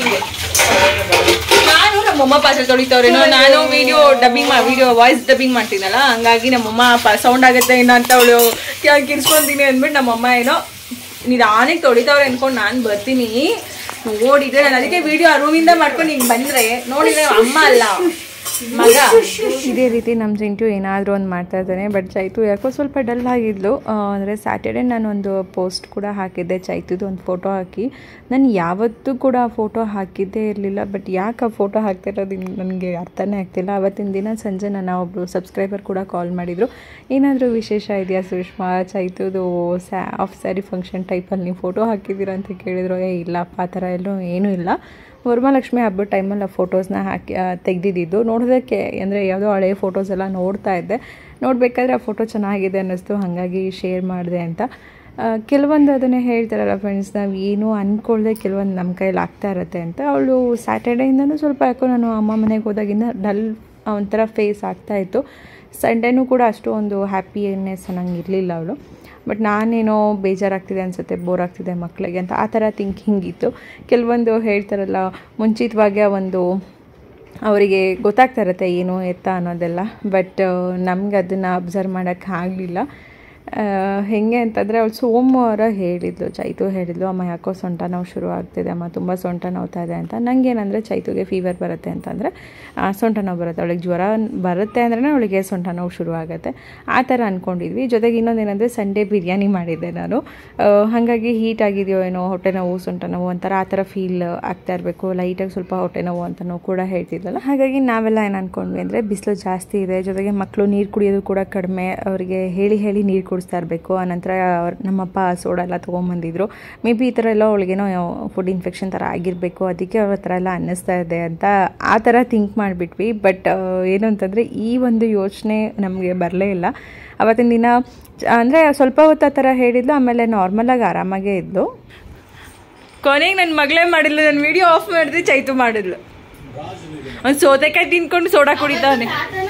Speaker 1: ನಾನು ನಮ್ಮಮ್ಮ ಪಾತ್ರೆ ತೊಳಿತವ್ರೇನೋ, ನಾನು ವಿಡಿಯೋ ವಾಯ್ಸ್ ಡಬ್ಬಿಂಗ್ ಮಾಡ್ತೀನಲ್ಲ, ಹಂಗಾಗಿ ನಮ್ಮಮ್ಮ ಸೌಂಡ್ ಆಗುತ್ತೆ ಏನೋ ಅಂತ ಅವಳು ಕಿರ್ಸ್ಕೊಂತೀನಿ ಅಂದ್ಬಿಟ್ಟು ನಮ್ಮಮ್ಮ ಏನೋ ನಿಧಾನಕ್ಕೆ ತೊಳಿತವ್ರೆ ಅನ್ಕೊಂಡು ನಾನು ಬರ್ತೀನಿ. ನೋಡಿದ್ರೆ ನಾನು ಅದಕ್ಕೆ ವಿಡಿಯೋ ಆ ರೂಮಿಂದ ಮಾಡ್ಕೊಂಡು ಹಿಂಗೆ ಬಂದರೆ ನೋಡಿದ್ರೆ ಅಮ್ಮ ಅಲ್ಲ ಮಗ. ಇದೇ ರೀತಿ ನಮ್ಮ ಚಿಂಟು ಏನಾದರೂ ಒಂದು ಮಾಡ್ತಾ ಇದ್ದಾನೆ. ಬಟ್ ಚೈತು ಯಾಕೋ ಸ್ವಲ್ಪ ಡಲ್ ಆಗಿದ್ಲು. ಅಂದರೆ ಸ್ಯಾಟರ್ಡೇ ನಾನೊಂದು ಪೋಸ್ಟ್ ಕೂಡ ಹಾಕಿದ್ದೆ, ಚೈತುದು ಒಂದು ಫೋಟೋ ಹಾಕಿ. ನಾನು ಯಾವತ್ತೂ ಕೂಡ ಆ ಫೋಟೋ ಹಾಕಿದ್ದೇ ಇರಲಿಲ್ಲ. ಬಟ್ ಯಾಕೆ ಆ ಫೋಟೋ ಹಾಕ್ತಿರೋದು ನನಗೆ ಅರ್ಥನೇ ಆಗ್ತಿಲ್ಲ. ಅವತ್ತಿನ ದಿನ ಸಂಜೆ ನನ್ನ ಒಬ್ಬರು ಸಬ್ಸ್ಕ್ರೈಬರ್ ಕೂಡ ಕಾಲ್ ಮಾಡಿದರು, ಏನಾದರೂ ವಿಶೇಷ ಇದೆಯಾ ಸುಷ್ಮಾ, ಚೈತುದು ಆಫ್ ಸ್ಯಾರಿ ಫಂಕ್ಷನ್ ಟೈಪಲ್ಲಿ ನೀವು ಫೋಟೋ ಹಾಕಿದ್ದೀರಾ ಅಂತ ಕೇಳಿದ್ರು. ಇಲ್ಲಪ್ಪ ಆ ಥರ ಎಲ್ಲೂ ಏನೂ ಇಲ್ಲ, ವರಮಹಾಲಕ್ಷ್ಮಿ ಹಬ್ಬದ ಟೈಮಲ್ಲಿ ಆ ಫೋಟೋಸ್ನ ಹಾಕಿ ತೆಗೆದಿದ್ದು. ನೋಡೋದಕ್ಕೆ ಅಂದರೆ ಯಾವುದೋ ಹಳೆಯ ಫೋಟೋಸ್ ಎಲ್ಲ ನೋಡ್ತಾ ಇದ್ದೆ. ನೋಡಬೇಕಾದ್ರೆ ಆ ಫೋಟೋ ಚೆನ್ನಾಗಿದೆ ಅನ್ನಿಸ್ತು, ಹಾಗಾಗಿ ಶೇರ್ ಮಾಡಿದೆ ಅಂತ. ಕೆಲವೊಂದು ಅದನ್ನೇ ಹೇಳ್ತಾರಲ್ಲ ಫ್ರೆಂಡ್ಸ್, ನಾವು ಏನೂ ಅಂದ್ಕೊಳ್ದೆ ಕೆಲವೊಂದು ನಮ್ಮ ಕೈಯಲ್ಲಿ ಆಗ್ತಾ ಇರುತ್ತೆ ಅಂತ. ಅವಳು ಸ್ಯಾಟರ್ಡೇಯಿಂದನೂ ಸ್ವಲ್ಪ ಯಾಕೋ ನಾನು ಅಮ್ಮ ಮನೆಗೆ ಹೋದಾಗಿಂದ ಡಲ್ ಒಂಥರ ಫೇಸ್ ಆಗ್ತಾಯಿತ್ತು. ಸಂಡೇನೂ ಕೂಡ ಅಷ್ಟು ಒಂದು ಹ್ಯಾಪಿನೆಸ್ ನಂಗೆ ಇರಲಿಲ್ಲ ಅವಳು. ಬಟ್ ನಾನೇನೋ ಬೇಜಾರಾಗ್ತಿದೆ ಅನಿಸುತ್ತೆ, ಬೋರ್ ಆಗ್ತಿದೆ ಮಕ್ಕಳಿಗೆ ಅಂತ ಆ ಥರ ಥಿಂಕಿಂಗ್ ಇತ್ತು. ಕೆಲವೊಂದು ಹೇಳ್ತಾರಲ್ಲ ಮುಂಚಿತವಾಗಿ ಒಂದು ಅವರಿಗೆ ಗೊತ್ತಾಗ್ತಾ ಇರುತ್ತೆ ಏನು ಎತ್ತ ಅನ್ನೋದೆಲ್ಲ. ಬಟ್ ನಮ್ಗೆ ಅದನ್ನು ಅಬ್ಸರ್ವ್ ಮಾಡೋಕ್ಕೆ ಆಗಲಿಲ್ಲ. ಹೇಗೆ ಅಂತಂದರೆ ಅವಳು ಸೋಮವಾರ ಹೇಳಿದ್ಲು, ಚೈತು ಹೇಳಿದ್ಲು, ಅಮ್ಮ ಯಾಕೋ ಸೊಂಟ ನೋವು ಶುರು ಆಗ್ತಿದೆ ಅಮ್ಮ, ತುಂಬ ಸೊಂಟ ನೋವ್ತಾ ಇದೆ ಅಂತ. ನನಗೇನಂದರೆ ಚೈತುಗೆ ಫೀವರ್ ಬರುತ್ತೆ ಅಂತಂದರೆ ಸೊಂಟ ನೋವು ಬರುತ್ತೆ, ಅವಳಿಗೆ ಜ್ವರ ಬರುತ್ತೆ ಅಂದ್ರೆ ಅವಳಿಗೆ ಸೊಂಟ ನೋವು ಶುರು ಆಗುತ್ತೆ, ಆ ಥರ ಅಂದ್ಕೊಂಡಿದ್ವಿ. ಜೊತೆಗೆ ಇನ್ನೊಂದೇನೆಂದರೆ ಸಂಡೇ ಬಿರಿಯಾನಿ ಮಾಡಿದ್ದೆ ನಾನು, ಹಾಗಾಗಿ ಹೀಟ್ ಆಗಿದೆಯೋ ಏನೋ, ಹೊಟ್ಟೆ ನೋವು ಸೊಂಟ ನೋವು ಒಂಥರ ಆ ಥರ ಫೀಲ್ ಆಗ್ತಾ ಇರಬೇಕು, ಲೈಟಾಗಿ ಸ್ವಲ್ಪ ಹೊಟ್ಟೆ ನೋವು ಅಂತಲೂ ಕೂಡ ಹೇಳ್ತಿದ್ವಲ್ಲ. ಹಾಗಾಗಿ ನಾವೆಲ್ಲ ಏನು ಅಂದ್ಕೊಂಡ್ವಿ ಅಂದರೆ ಬಿಸಿಲು ಜಾಸ್ತಿ ಇದೆ, ಜೊತೆಗೆ ಮಕ್ಕಳು ನೀರು ಕುಡಿಯೋದು ಕೂಡ ಕಡಿಮೆ, ಅವರಿಗೆ ಹೇಳಿ ನೀರು ಕುಡಿಸ್ತಾ ಇರಬೇಕು. ಆನಂತರ ನಮ್ಮಪ್ಪ ಸೋಡಾ ಎಲ್ಲ ತೊಗೊಂಬಂದಿದ್ರು. ಮೇ ಬಿ ಈ ಥರ ಎಲ್ಲ ಅವಳಿಗೇನೋ ಫುಡ್ ಇನ್ಫೆಕ್ಷನ್ ಥರ ಆಗಿರಬೇಕು, ಅದಕ್ಕೆ ಅವ್ರ ಥರ ಎಲ್ಲ ಅನ್ನಿಸ್ತಾ ಇದೆ ಅಂತ ಆ ಥರ ಥಿಂಕ್ ಮಾಡಿಬಿಟ್ವಿ. ಬಟ್ ಏನು ಅಂತಂದರೆ ಈ ಒಂದು ಯೋಚನೆ ನಮಗೆ ಬರಲೇ ಇಲ್ಲ. ಅವತ್ತಿನ ದಿನ ಅಂದರೆ ಸ್ವಲ್ಪ ಹೊತ್ತು ಆ ಥರ ಹೇಳಿದ್ಲು, ಆಮೇಲೆ ನಾರ್ಮಲಾಗಿ ಆರಾಮಾಗೇ ಇದ್ಲು. ಕೊನೆಗೆ ನನ್ನ ಮಗಳೇ ಮಾಡಿದ್ಲು, ನನ್ನ ವಿಡಿಯೋ ಆಫ್ ಮಾಡಿದ್ರೆ ಚೈತು ಮಾಡಿದ್ಲು. ಒಂದು ಸೌತೆಕಾಯಿ ತಿನ್ಕೊಂಡು ಸೋಡಾ ಕುಡಿತಾನೆ.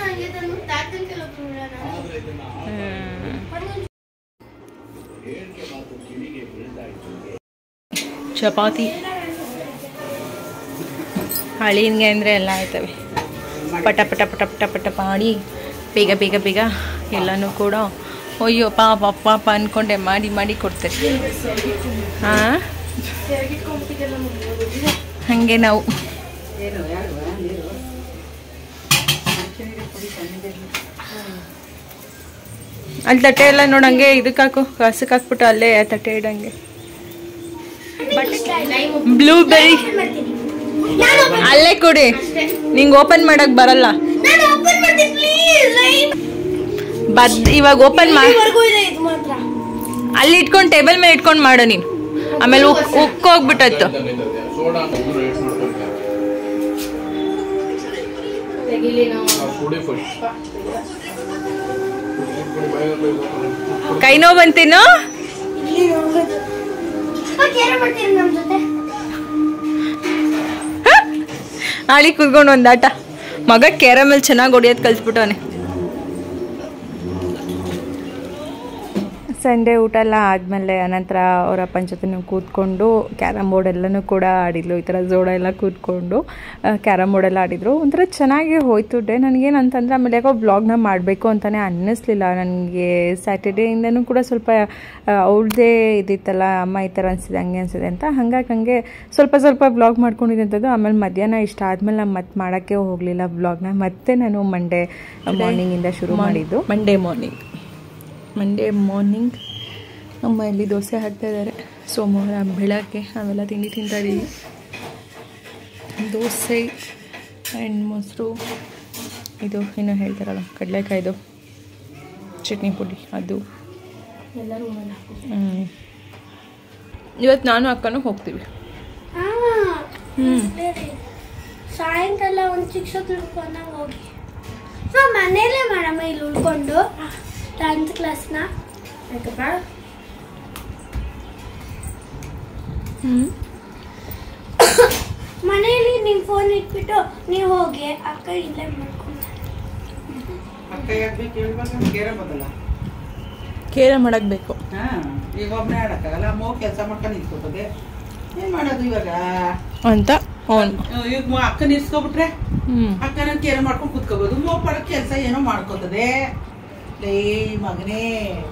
Speaker 1: ಚಪಾತಿ ಹಳಿನ್ಗೆ ಅಂದರೆ ಎಲ್ಲ ಆಯ್ತವೆ, ಪಟ ಪಟ ಪಟ ಪಟ ಪಟ ಮಾಡಿ ಬೇಗ ಬೇಗ ಬೇಗ ಎಲ್ಲನೂ ಕೂಡ ಅಯ್ಯೋ ಪಾಪ ಪಾಪ ಅಂದ್ಕೊಂಡೆ ಮಾಡಿ ಕೊಡ್ತಾರೆ. ಹಾಂ ಹಾಗೆ ನಾವು ಅಲ್ಲಿ ತಟ್ಟೆ ಎಲ್ಲ ನೋಡಂಗೆ ಇದಕ್ಕೆ ಹಾಕು, ಹಸಕ್ಕೆ ಹಾಕ್ಬಿಟ್ಟು ಅಲ್ಲೇ ತಟ್ಟೆ ಇಡಂಗೆ. ಬ್ಲೂಬೆರಿ ಅಲ್ಲೇ ಕೊಡಿ, ನಿಂಗೆ ಓಪನ್ ಮಾಡಕ್ ಬರಲ್ಲ. ಇವಾಗ ಓಪನ್ ಮಾಡಿ ಅಲ್ಲಿ ಇಟ್ಕೊಂಡು ಟೇಬಲ್ ಮೇಲೆ ಇಟ್ಕೊಂಡು ಮಾಡು ನೀನು, ಆಮೇಲೆ ಉಕ್ಕೋಗ್ಬಿಟ್ಟತ್ತು. ಕೈ ನೋವು ಬಂತೇನೋ? ಆಳಿ ಕುತ್ಕೊಂಡು ಒಂದಾಟ. ಮಗ ಕ್ಯಾರಮೆಲ್ ಚೆನ್ನಾಗಿ ಹೊಡಿಯೋದು ಕಲ್ಸ್ಬಿಟ್ಟವನೆ. ಸಂಡೇ ಊಟ ಎಲ್ಲ ಆದಮೇಲೆ ಅನಂತರ ಅವರ ಅಪ್ಪನ ಜೊತೆ ಕೂತ್ಕೊಂಡು ಕ್ಯಾರಮ್ ಬೋರ್ಡ್ ಎಲ್ಲನೂ ಕೂಡ ಆಡಿದ್ಲು. ಈ ಥರ ಜೋಡ ಎಲ್ಲ ಕೂತ್ಕೊಂಡು ಕ್ಯಾರಮ್ ಬೋರ್ಡ್ ಎಲ್ಲ ಆಡಿದ್ರು. ಒಂಥರ ಚೆನ್ನಾಗಿ ಹೋಯ್ತು ಡೇ. ನನಗೇನಂತಂದರೆ ಆಮೇಲೆ ಯಾಕೋ ಬ್ಲಾಗ್ನ ಮಾಡಬೇಕು ಅಂತಲೇ ಅನ್ನಿಸ್ಲಿಲ್ಲ ನನಗೆ. ಸ್ಯಾಟರ್ಡೇಯಿಂದನೂ ಕೂಡ ಸ್ವಲ್ಪ ಅವ್ಳದೇ ಇದಿತ್ತಲ್ಲ, ಅಮ್ಮ ಈ ಥರ ಅನಿಸಿದೆ ಹಂಗೆ ಅನಿಸಿದೆ ಅಂತ, ಹಂಗೆ ಸ್ವಲ್ಪ ಬ್ಲಾಗ್ ಮಾಡ್ಕೊಂಡಿದ್ದಂಥದ್ದು. ಆಮೇಲೆ ಮಧ್ಯಾಹ್ನ ಇಷ್ಟ ಆದಮೇಲೆ ನಾನು ಮತ್ತೆ ಮಾಡೋಕ್ಕೆ ಹೋಗಲಿಲ್ಲ ಬ್ಲಾಗ್ನ. ಮತ್ತೆ ನಾನು ಮಂಡೇ ಮಾರ್ನಿಂಗಿಂದ ಶುರು ಮಾಡಿದ್ದು. ಮಂಡೇ ಮಾರ್ನಿಂಗ್ ಅಮ್ಮ ಇಲ್ಲಿ ದೋಸೆ ಹಾಕ್ತಾಯಿದ್ದಾರೆ. ಸೋಮವಾರ ಬೆಳಗ್ಗೆ ನಾವೆಲ್ಲ ತಿಂಡಿ ತಿಂತಾ ಇದ್ದೀವಿ. ದೋಸೆ ಆ್ಯಂಡ್ ಮೊಸರು, ಇದು ಏನೋ ಹೇಳ್ತಾರಲ್ಲ ಕಡಲೆಕಾಯ್ದು ಚಟ್ನಿ ಪುಡಿ, ಅದು. ಇವತ್ತು ನಾನು ಅಕ್ಕನೂ ಹೋಗ್ತೀವಿ.
Speaker 3: ಸಾಯಂಕಾಲ ಒಂದು 6 o'clock ಬಂದಾಗ ಹೋಗಿ. ನಾವು ಮನೇಲೇ ಮಾಡಮ್ಮ ಇಲ್ಲಿ ಉಳ್ಕೊಂಡು 10th ಕ್ಲಾಸ್ನ ಯಾಕಪ್ಪ ಮನೆಯಲ್ಲಿ ನಿಮ್ಮ ಫೋನ್ ಇಟ್ಬಿಟ್ಟು ನೀವು ಹೋಗಿ ಅಕ್ಕ ಇಲ್ಲೇ ಮಾಡ್ಕೊಂಡು
Speaker 2: ಅಕ್ಕ ಯಾಕೆ ಹೇಳ್ಬೇಕು ಕೇರ ಬದಲ್ಲ
Speaker 1: ಕೇರ ಮಾಡಕ್ ಬೇಕು.
Speaker 2: ಈಗ ಒಬ್ಬನೇ ಆಡಕ್ಕಾಗಲ್ಲ ಅಮ್ಮ ಕೆಲಸ ಮಾಡ್ಕೊಂಡು ನಿಂತ್ಕೋತದೆ ಏನ್ ಮಾಡೋದು ಇವಾಗ
Speaker 1: ಅಂತ
Speaker 2: ಈಗ ಅಕ್ಕನ ಇರ್ಸ್ಕೊಬಿಟ್ರೆ ಅಕ್ಕನ ಕೇರ ಮಾಡ್ಕೊಂಡು ಕುತ್ಕೋಬಹುದು ಮೋಪಾಡ ಕೆಲಸ ಏನೋ ಮಾಡ್ಕೋತದೆ. ಲೇ ಮಗನೇ